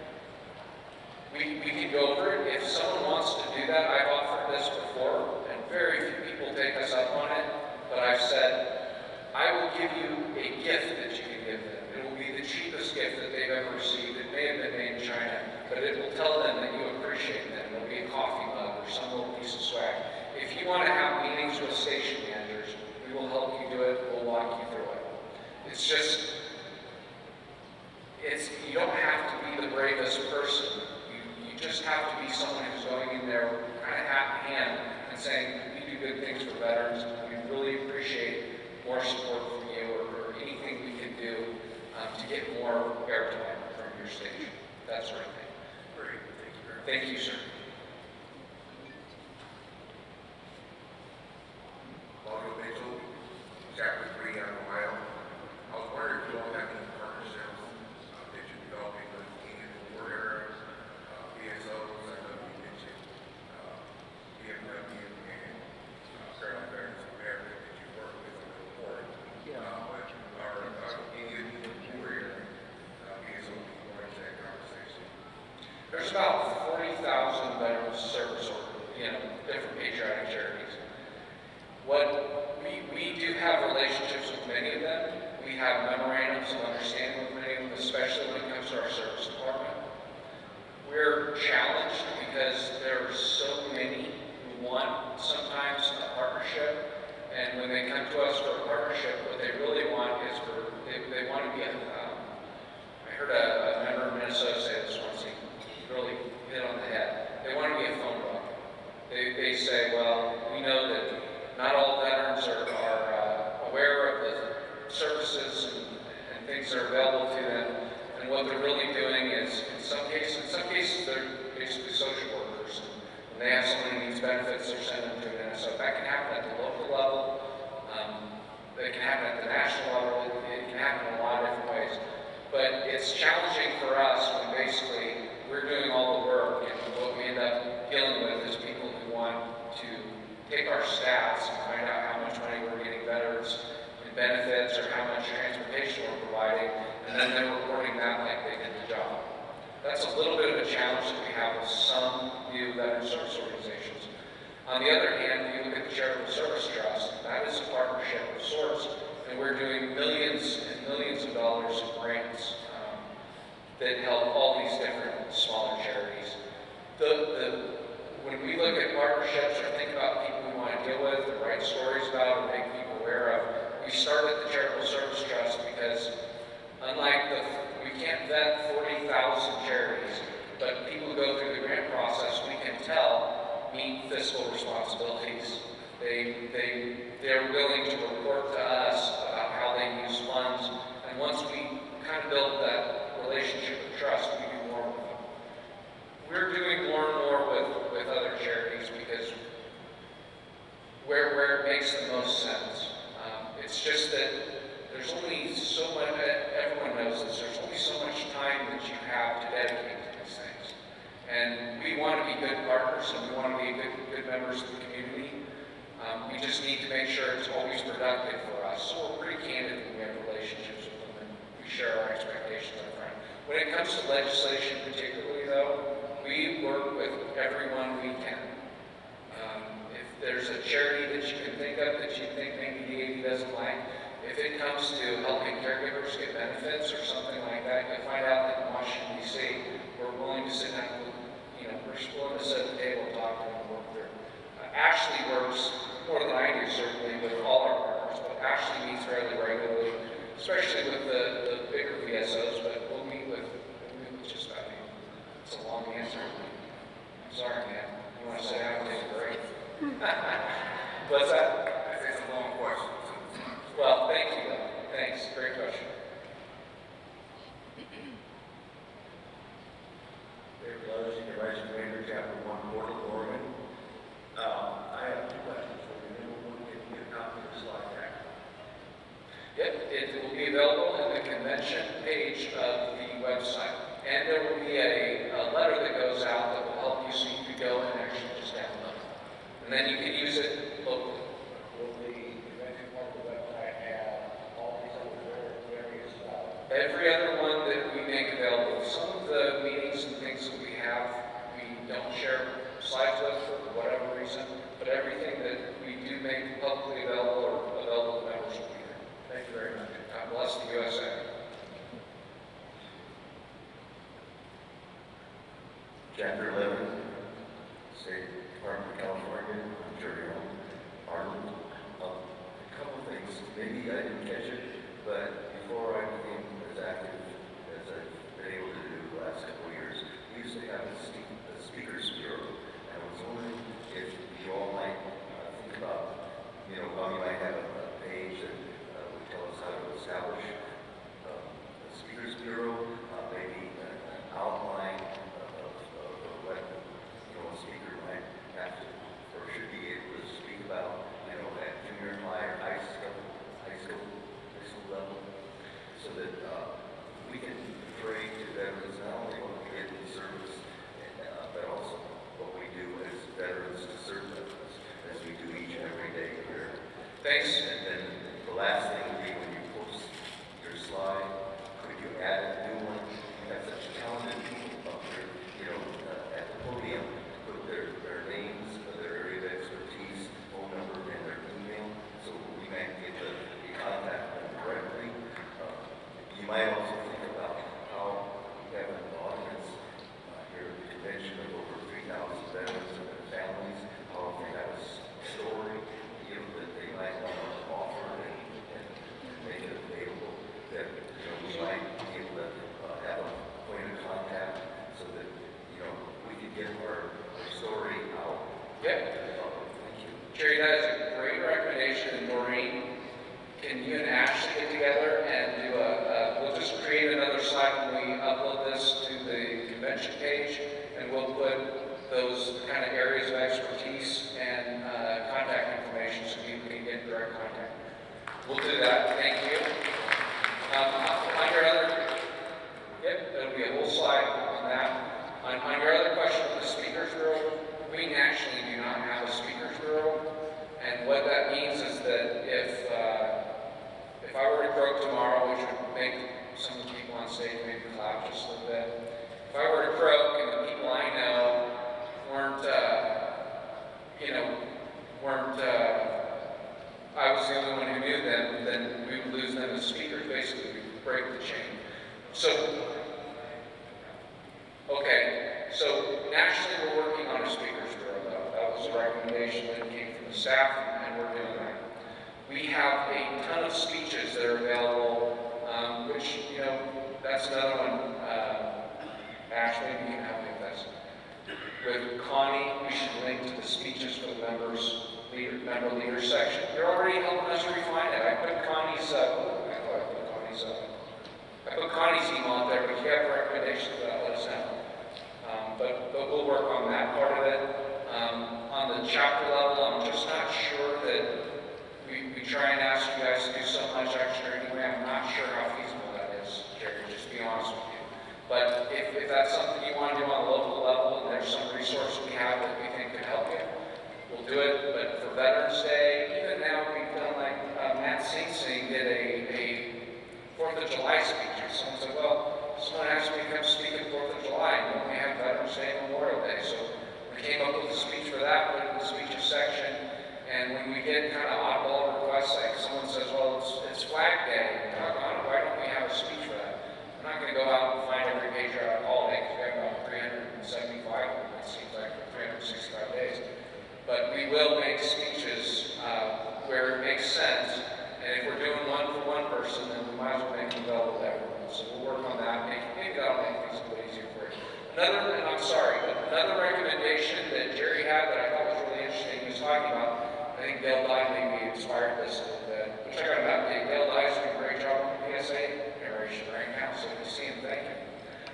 We can go over it. If someone wants to do that, I've offered this before, and very few people take us up on it, but I've said, I will give you a gift that you can give them. It will be the cheapest gift that they've ever received. It may have been made in China, but it will tell them that you appreciate them. it's just, you don't have to be the bravest person. You just have to be someone who's going in there kind of hat in hand and saying, we do good things for veterans. We really appreciate more support from you or anything we can do to get more airtime from your station. That sort of thing. Great, thank you very much. Thank you, sir. Mario Mitchell, Chapter 3 out of Ohio. I was wondering if you all have any partnerships that you're developing with King and War Era, PSOs. I know you mentioned BMW and Fairlight Veterans of America that you work with on the report. But are any of you in War Era PSOs going to that conversation? There's about 40,000 veterans service or, different patriotic charities. What we do have relationships with many of them. We have memorandums of understanding with many of them, especially when it comes to our service department. We're challenged because there are so many who want sometimes a partnership, and when they come to us for a partnership, what they really want is they want to be I heard a member of Minnesota say this once, he really hit on the head. They want to be a phone book. They say, well, we know that not all veterans are aware of the services and things that are available to them, and what they're really doing is, in some cases, they're basically social workers, and they have someone who needs benefits, they're sending them to an NSO. That can happen at the local level, it can happen at the national level, it can happen in a lot of different ways. But it's challenging for us when basically we're doing all the work, and what we end up dealing with is people who want to take our stats and find out how much money we're getting veterans in benefits or how much transportation we're providing, and then they're reporting that like they did the job. That's a little bit of a challenge that we have with some new veteran service organizations. On the other hand, you look at the Charitable Service Trust, that is a partnership of sorts, and we're doing millions and millions of dollars in grants that help all these different smaller charities. When we look at partnerships or think about people we want to deal with or write stories about or make people aware of, we start at the Charitable Service Trust because unlike we can't vet 40,000 charities, but people who go through the grant process, we can tell meet fiscal responsibilities. They're willing to report to us about how they use funds, and once we kind of build that relationship of trust, we do more with them. We're doing more and more with other charities because where it makes the most sense. It's just that there's only so much, everyone knows this, there's only so much time that you have to dedicate to these things. And we want to be good partners and we want to be good members of the community. We just need to make sure it's always productive for us. So we're pretty candid when we have relationships with them and we share our expectations up front. When it comes to legislation particularly though, we work with everyone we can. If there's a charity that you can think of that you think maybe the AV doesn't like, if it comes to helping caregivers get benefits or something like that, you'll find out that in Washington, D.C., we're willing to sit down with, we're willing to sit at the table and talk to them and work through. Ashley works more than I do, certainly, with all our partners, but Ashley meets fairly regularly, especially with the bigger VSOs, but we'll meet with just about anyone. It's a long answer. I'm sorry, man. You want to sit down and take a break? What's that? It's a long question. Well, thank you, though. Thanks. Great question. David Lowe's, Supervisor Commander, Chapter 1, Portland, Oregon. I have two questions for you. Number one, can you get a copy of the slide deck? Yep, it will be available in the convention page of the website. And there will be a letter that goes out that will help you so you can go and actually just download it. And then you can use it locally. Will the convention part of the website have all these other various Every other one that we make available. Some of the meetings and things that we have, we don't share slides with for whatever reason, but everything that we do make publicly available or available to members will be there. Thank you very much. God bless the USA. Chapter 11, State Department of California, I'm sure you know, Arnold. A couple of things, maybe I didn't catch it, but if before I became as active as I've been able to do the last couple of years, we used to have a speakers bureau. And I was wondering if you all might think about, you know, how you might have a page that would tell us how to establish a speakers bureau, maybe an outline of what, you know, a speaker might have to or should be able to speak about, you know, at junior high or high school level, so that we can pray to veterans not only what we get in service, but also what we do as veterans to serve veterans, as we do each and every day here. Thanks. And then the last thing would be when you post your slide, could you add a new one? You have such talented people up there, you know, at the podium, put their names, their area of expertise, phone number, and their email, so we might get to contact them directly. You might also think about how we have an audience here at the convention of over 3,000 veterans and their families, how if they have a story, you know, that they might want to offer and make it available, that, you know, we might be able to have a point of contact so that, you know, we can get our story out. Yeah. Thank you. Jerry, that is a great recommendation. And Maureen, can you and Ashley get together and do we'll just create another slide when we upload this to the convention page, and we'll put those kind of areas of expertise and contact information so people can get in direct contact. We'll do that. Thank you. On your other, yep, there'll be a whole slide on that. On your other question with the speakers bureau, we actually do not have a speakers bureau, and what that means is that if I were to croak tomorrow, which would make some of the people on stage maybe clap just a little bit, if I were to croak and the people I know weren't, I was the only one who knew them, then we would lose them as speakers. Basically, we would break the chain. So, okay, so nationally we're working on a speakers bureau, though. That was a recommendation that came from the staff, and we're doing that. We have a ton of speeches that are available, which, you know, that's another one. Ashley, you can help me with this. With Connie, we should link to the speeches for the member leader section. They're already helping us refine it. I put Connie's email out there, but if you have recommendations, let us know. But we'll work on that part of it. On the chapter level, I'm just not sure that we try and ask you guys to do so much extra anyway. I'm not sure how feasible that is, Jerry, just to be honest with you. But if that's something you want to do on a local level, and there's some resource we have that we think could help you, we'll do it. But for Veterans Day, even now we've done like Matt Sing did a 4th of July speech. And someone said, well, someone asked me to come speak at 4th of July, and when we have Veterans Day and Memorial Day. So we came up with a speech for that, put it in the speeches section. And when we get kind of oddball requests, like someone says, well, it's Flag Day, why don't we have a speech for that? I'm not going to go out and find every page out of holiday, because we have about 375, it seems like 365 days. But we will make speeches where it makes sense, and if we're doing one for one person, then we might as well make them available to everyone. So we'll work on that, maybe that'll make things a little easier for you. Another recommendation that Jerry had that I thought was really interesting, he was talking about, I think Dale Dye maybe inspired this a little bit, which I got an update. Dale Dye's doing a great job on the PSA generation right now, so if you see him, thank you.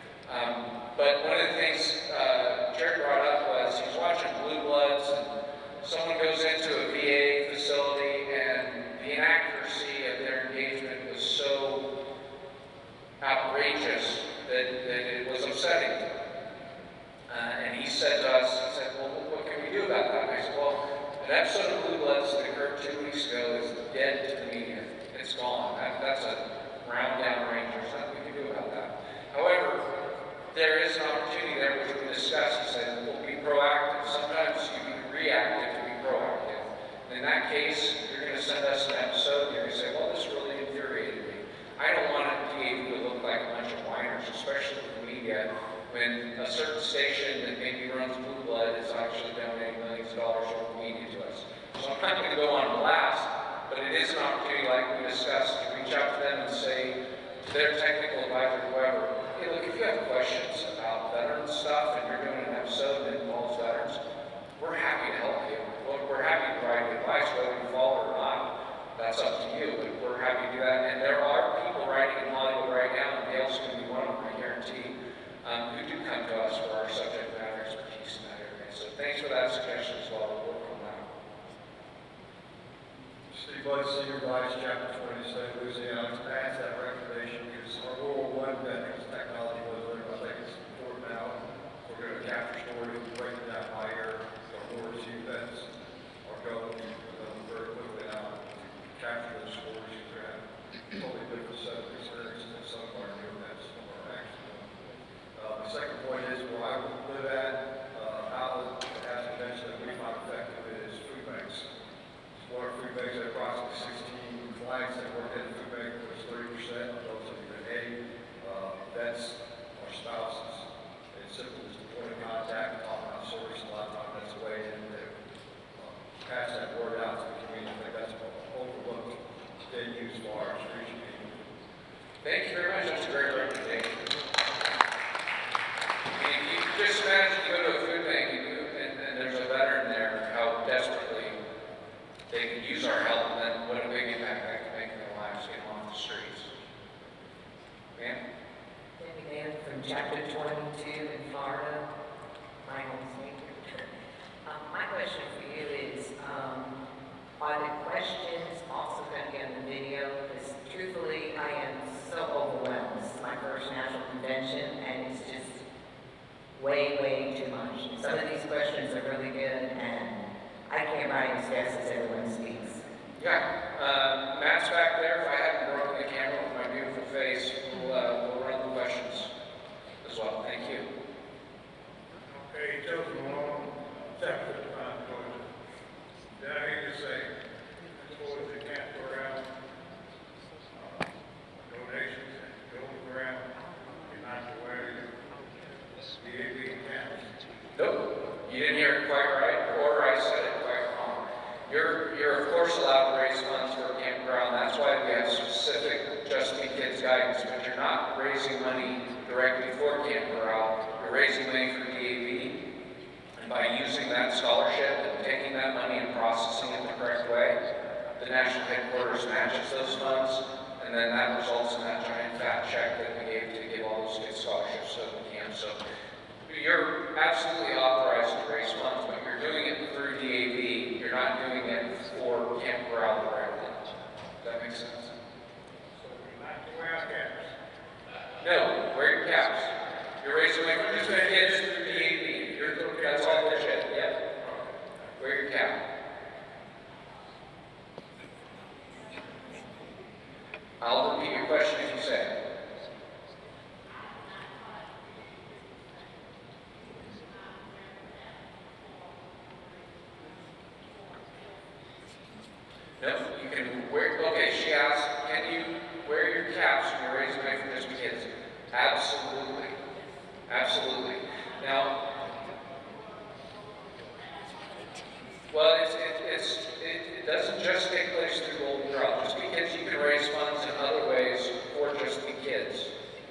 But one of the things Jerry brought up was he's watching Blue Bloods, and someone goes into a VA facility, and the inaccuracy of their engagement was so outrageous that it was upsetting. And he said to us, well, what can we do about that? And I said, well, an episode of Blue Bloods that occurred 2 weeks ago is dead to the media. It's gone. That's a round down range. There's nothing we can do about that. However, there is an opportunity there which we discussed. He said, well, be proactive. Sometimes you can be reactive to be proactive. And in that case, you're going to send us an episode, and you're going to say, well, this really infuriated me. I don't want DAV to look like a bunch of whiners, especially with the media, when a certain station that maybe runs Blue Blood is actually donating millions of dollars worth of media to us. So I'm not going to go on blast, but it is an opportunity, like we discussed, to reach out to them and say, their technical advisor, whoever, hey, look, if you have questions about veteran stuff and you're doing an episode that involves veterans, we're happy to help you. We're happy to provide you advice, whether you follow it or not, that's up to you, but we're happy to do that. And there are people writing in Hollywood right now, and Dale's going to be one of them, I guarantee, who do come to us for our subject matter expertise in that area. So thanks for that suggestion as well. We'll work on that. Steve Bud, Senior Vice, Chapter 20, State of Louisiana, to pass that recommendation because our World War I veterans technology was there. I think it's important now. We're going to capture stories and break it down by year. Our wars, events are going very quickly now to capture those stories. We're going to have totally different set of experiences than some of our new events, some of our action. The second point is where I live at, how it has mentioned that we find effective is food banks. Water food banks at approximately 16 clients that work at a food bank, which is 30% of those that have been paid. Vets or spouses. It's simple as the point of contact, talking about service. A lot of times that's the way to pass that word out to the community. I think that's overlooked. They use large reaching people. Thank you very much. That's a great recommendation. If you just imagine you go to a food bank and there's a veteran there, how desperately they could use our help, and then what a big impact that could make in their lives, get them off the streets. Ma'am? Debbie Dan from Chapter 22 in Florida, my home state. My question for you is, are the questions also going to be on the video? Because truthfully, I am so overwhelmed. This is my first national convention, and it's just way, way too much. Some of these questions are really good, and I can't write as fast as everyone speaks. Yeah. Matt's back there. If I hadn't broken the camera with my beautiful face, we'll run the questions as well. Thank you. Okay, Joseph Malone, Chapter 5, Georgia. Did I hear you say, towards the camp around donations and going around, you're not aware of the DAV camps? Nope. You didn't hear it quite right, or I said it quite wrong. You're of course allowed to raise funds for Camp Corral. That's why we have specific Just Be Kids guidance, but you're not raising money directly for Camp Corral. You're raising money for DAV. And by using that scholarship and taking that money and processing it the correct way, the national headquarters matches those funds, and then that results in that giant fat check that we gave to give all those kids scholarships to the camp. So you're absolutely authorized to raise funds, but you're doing it through DAV. You're not doing it for Camp Corral directly. Does that make sense? So we're not around camps. No, wear your caps. You're raising money for just the kids through DAV. That's all legit. Yeah. Wear your cap. I'll repeat your question if you say it. No, you can wear, okay, she asked, can you wear your caps when you're raising money for Just Be Kids? Absolutely. Absolutely. Now, well, it doesn't just take place through Golden Corral. Just Be Kids, you can raise funds in other ways for Just Be Kids.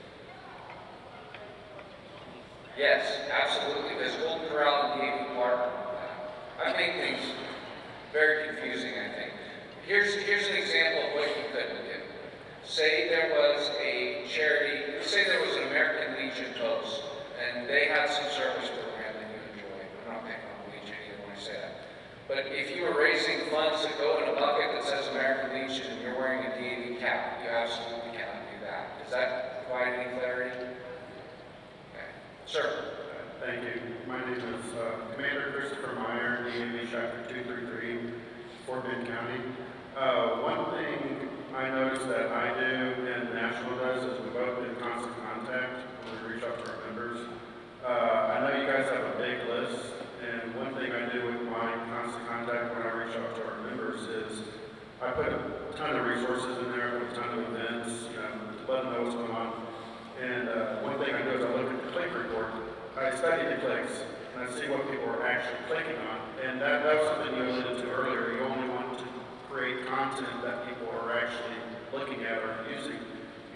Yes, absolutely. There's Golden Corral and DAV partner. I make things very confusing, I think. Here's an example of what you couldn't do. Say there was a charity, say there was an American Legion post, and they had some service program that you enjoyed. I'm not picking on the Legion either when I say that. But if you were raising funds that go in a bucket that says American Legion and you're wearing a DAV cap, you absolutely cannot do that. Does that provide any clarity? Okay. Sir. Thank you. My name is Commander Christopher Meyer, DAV Chapter 233, Fort Bend County. One thing I noticed that I do and National does is we both in constant contact when we reach out to our members. I know you guys have a big list, and one thing I do with my constant contact when I reach out to our members is I put a ton of resources in there, I put a ton of events, to let them know what's going on. And one thing I do is I look at the click report. I study the clicks, and I see what people are actually clicking on. And that was something you alluded to earlier. You only want to create content that people are actually looking at or using. You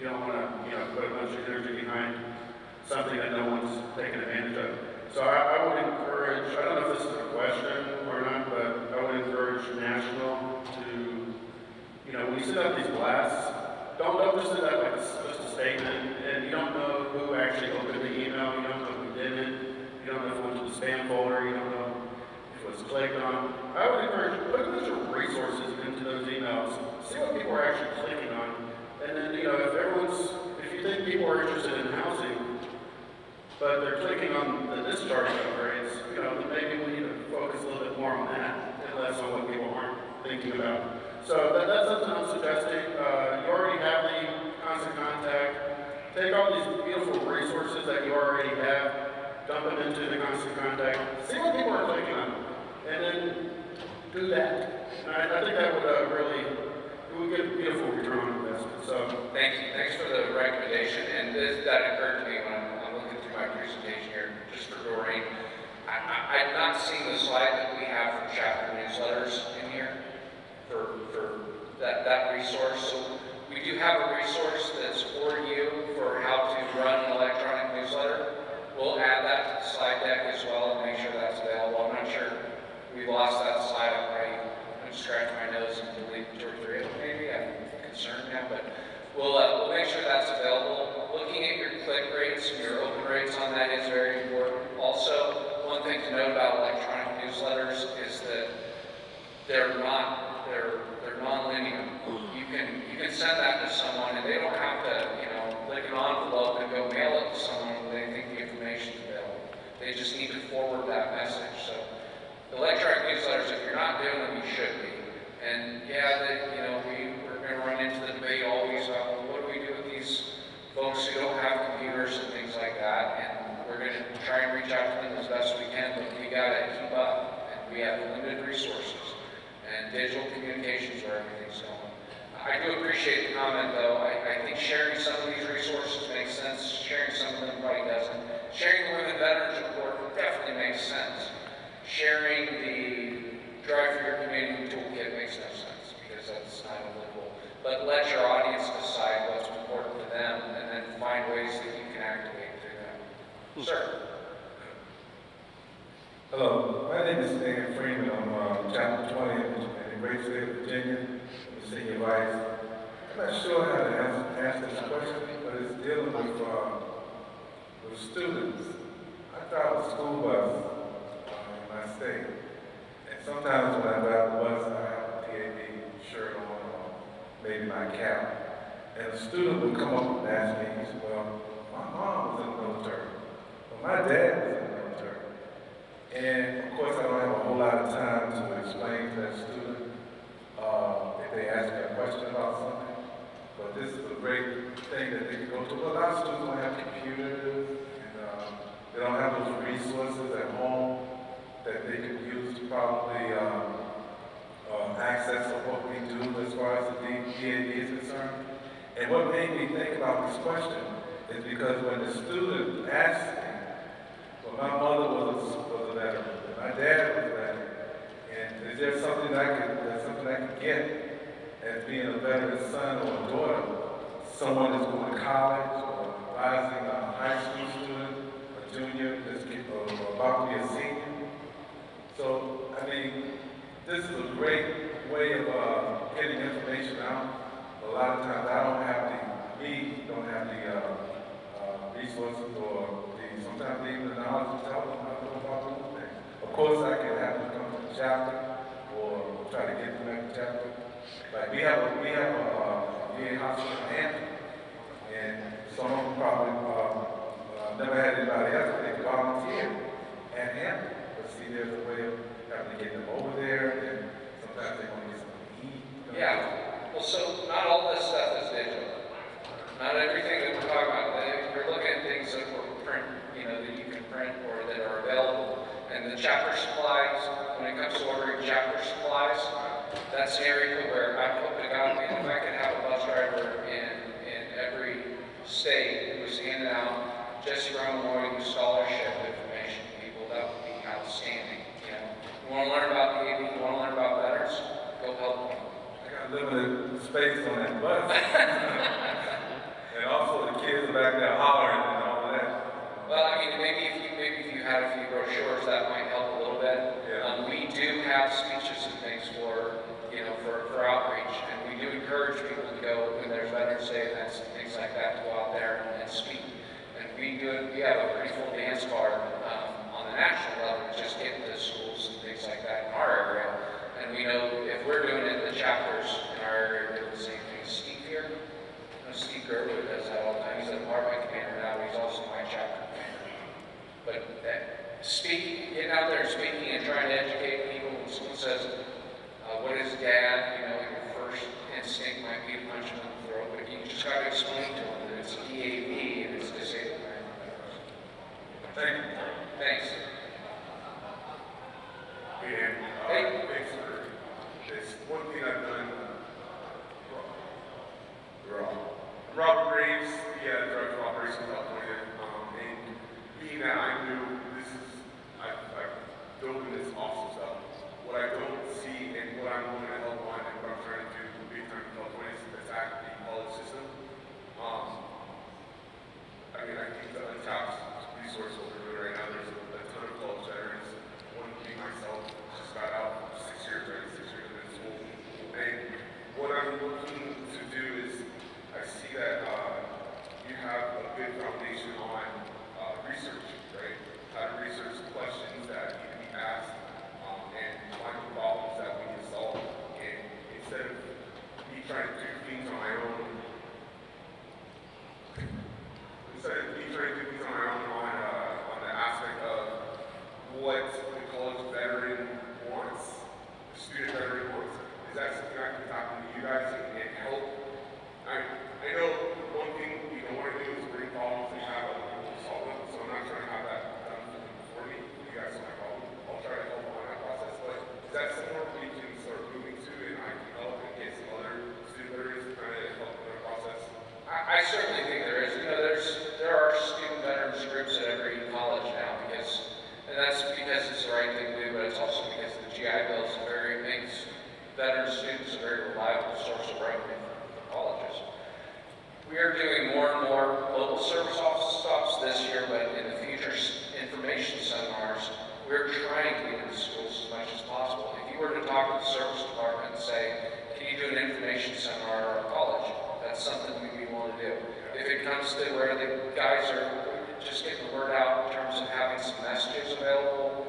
You don't want to, put a bunch of energy behind something that no one's taking advantage of. So I would encourage, I don't know if this is a question or not, but I would encourage National to, when you send out these blasts, don't just send out like just a statement, and you don't know who actually opened the email, you don't know who didn't, you don't know if it went to the spam folder, you don't know if it was clicked on. I would encourage, put a bunch of resources into those emails, see what people are actually clicking on, and then, if you think people are interested in housing, but they're clicking on the discharge upgrades, then maybe we need to focus a little bit more on that, and less on what people aren't thinking about. So that's something I'm suggesting. You already have the constant contact. Take all these beautiful resources that you already have, dump them into the constant contact, see what people are clicking on, and then do that. And I think that would it would get a beautiful return on investment. So Thanks for the recommendation, and that occurred to me when I'm looking through my presentation here, just for Doreen. I've not seen the slide that we have for chapter newsletters in here for that resource. So we do have a resource that's for you for how to run an electronic newsletter. We'll add that to the slide deck as well and make sure that's available. I'm not sure we lost that slide. I'm scratching my nose and delete 2 or 3 of them maybe. I'm concerned now, but we'll make sure that's available. Looking at your click rates and your open rates on that is very important. Also, one thing to note about electronic newsletters is that they're non-linear. You can send that to someone and they don't have to, click an envelope and go mail it to someone when they think the information is available. They just need to forward that message. So electronic newsletters, if you're not doing them, you should be. And yeah, we're going to run into the debate always about, well, what do we do with these folks who don't have computers and things like that? And we're going to try and reach out to them as best we can, but we got to keep up. And we have limited resources and digital communications where everything's going. I do appreciate the comment, though. I think sharing some of these resources makes sense. Sharing some of them probably doesn't. Sharing the Women Veterans Report definitely makes sense. Sharing the Drive for Your Community toolkit makes no sense because that's not applicable. But let your audience decide what's important to them and then find ways that you can activate through them. Sir. Hello, my name is Dan Freeman. I'm Chapter 20 in the great state of Virginia, I'm a senior vice. I'm not sure how to answer this question, but it's dealing with students. I drive a school bus in my state, and sometimes when I drive the bus, I have a PAD shirt on, or maybe my cap, and a student would come up and ask me, he said, well, my mom was in the military, well, my dad was in the military. And of course, I don't have a whole lot of time to explain to that student if they ask me a question about something. But this is a great thing that they can go to. Well, a lot of students don't have computers, and they don't have those resources at home that they could use to probably access of what we do as far as the DAD is concerned. And what made me think about this question is because when the student asked me, well, my mother was a veteran, my dad was a veteran, and is there something I could get as being a veteran's son or a daughter, someone that's going to college or rising a high school student, a junior, or about to be a senior. So, I mean, this is a great way of getting information out. A lot of times I don't have the resources or sometimes even the knowledge to tell them how to go about doing things. Of course, I can have them come to the chapter or try to get them at the chapter. Like we have a VA hospital in Hampton, and some of them probably never had anybody else, but they volunteer at Hampton. But see, there's a way of having to get them over there, and sometimes they want to get something to eat. Yeah. Well, so not all this stuff is digital. Not everything that we're talking about. We're looking at things that were print, that you can print or that are available. And the chapter supplies, when it comes to ordering chapter supplies, that's an area where I hope to God, if I could have a bus driver in every state who was handing out Jesse Brown Memorial Scholarship information to people, that would be outstanding. You want to learn about the Navy, you want to learn about veterans, go help them. I got limited space on that bus. And back there hollering and all of that. Well, I mean, maybe if you had a few brochures, that might help a little bit. Yeah. We do have speeches and things for, for outreach, and we do encourage people to go when there's Veterans Day events and things like that, to go out there and speak. And we have a pretty full dance card on the national level, just getting to schools and things like that in our area. And we know if we're doing it, the chapters in our area are doing the same thing. Steve here, Steve Gerwood does that all the time. He's a department commander now, but he's also my chapter commander. But getting out there and speaking and trying to educate people, when someone says, what is dad, your first instinct might be to punch him in the throat, but you just got to explain to them that it's DAV and it's disabled American veterans. Thank you. Thanks. And, Hey. thanks for this. One thing I've done, Robert Graves, Director of Operations California, and being that I knew I've built this awesome stuff. What I don't see and what I'm going to help on and what I'm trying to do big time in California is attack the college system. I mean, I think the untapped resource over there right now, there's a ton of college veterans. One being myself, just got out 6 years, right? 6 years in school. And what I'm looking to do is, I see that you have a good foundation on research, right? How to research questions that need to be asked and find problems that we can solve. And instead of me trying to do things on my own, on the aspect of what the college veteran wants, the student veteran wants, is that something I can talk to you guys and help? I know one thing we don't want to do is bring problems and have other people solve them, so I'm not trying to have that done for me. You guys are my problem. I'll try to help on that process, but is that somewhere we can start moving to and I can help and get some other student veterans to kind of help in the process? I certainly think there is. There are student veterans groups at every college now and that's because it's the right thing to do, but it's also because the GI Bill makes veteran students a very reliable source of revenue for colleges. We are doing more and more local service office stops this year, but in the future information seminars, we're trying to get into schools as much as possible. If you were to talk to the service department and say, can you do an information seminar at our college? That's something we'd be willing to do. If it comes to where the guys are just getting the word out in terms of having some messages available,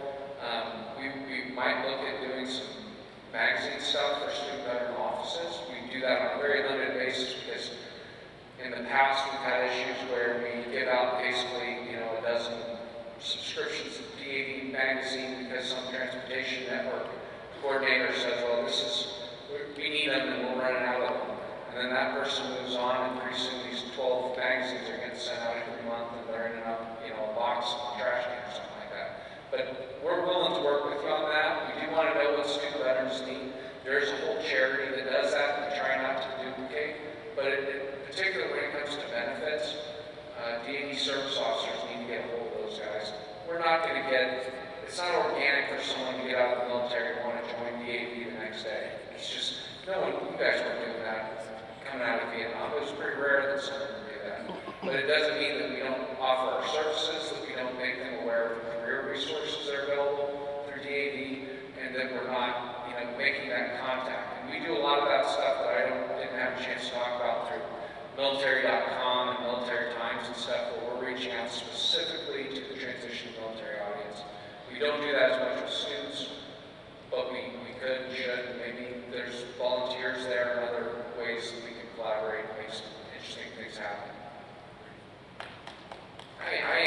we might look at doing some magazine stuff for student veteran offices. We do that on a very limited basis because in the past we've had issues where we give out basically, a dozen subscriptions of DAV magazine because some transportation network coordinator says, well, we need them and we're running out of them. And then that person moves on, and pretty soon these 12 magazines are getting sent out every month, and they're ending up, a box in the trash can or something like that. But we're willing to work with you on that. We do want to know what student veterans need. There's a whole charity that does that. We try not to duplicate. But particularly when it comes to benefits, DAV service officers need to get a hold of those guys. We're not going to it's not organic for someone to get out of the military and want to join DAV the next day. It's just, you guys weren't doing that. Coming out of Vietnam, it was pretty rare that someone would do that. But it doesn't mean that we don't offer our services, that we don't make them aware of the career resources that are available through DAV, and that we're not, making that contact. And we do a lot of that stuff that I didn't have a chance to talk about through military.com and Military Times and stuff, where we're reaching out specifically to the transition military audience. We don't do that as much with students, but we could and should. Maybe there's volunteers there and other ways that we can collaborate and make some interesting things happen. I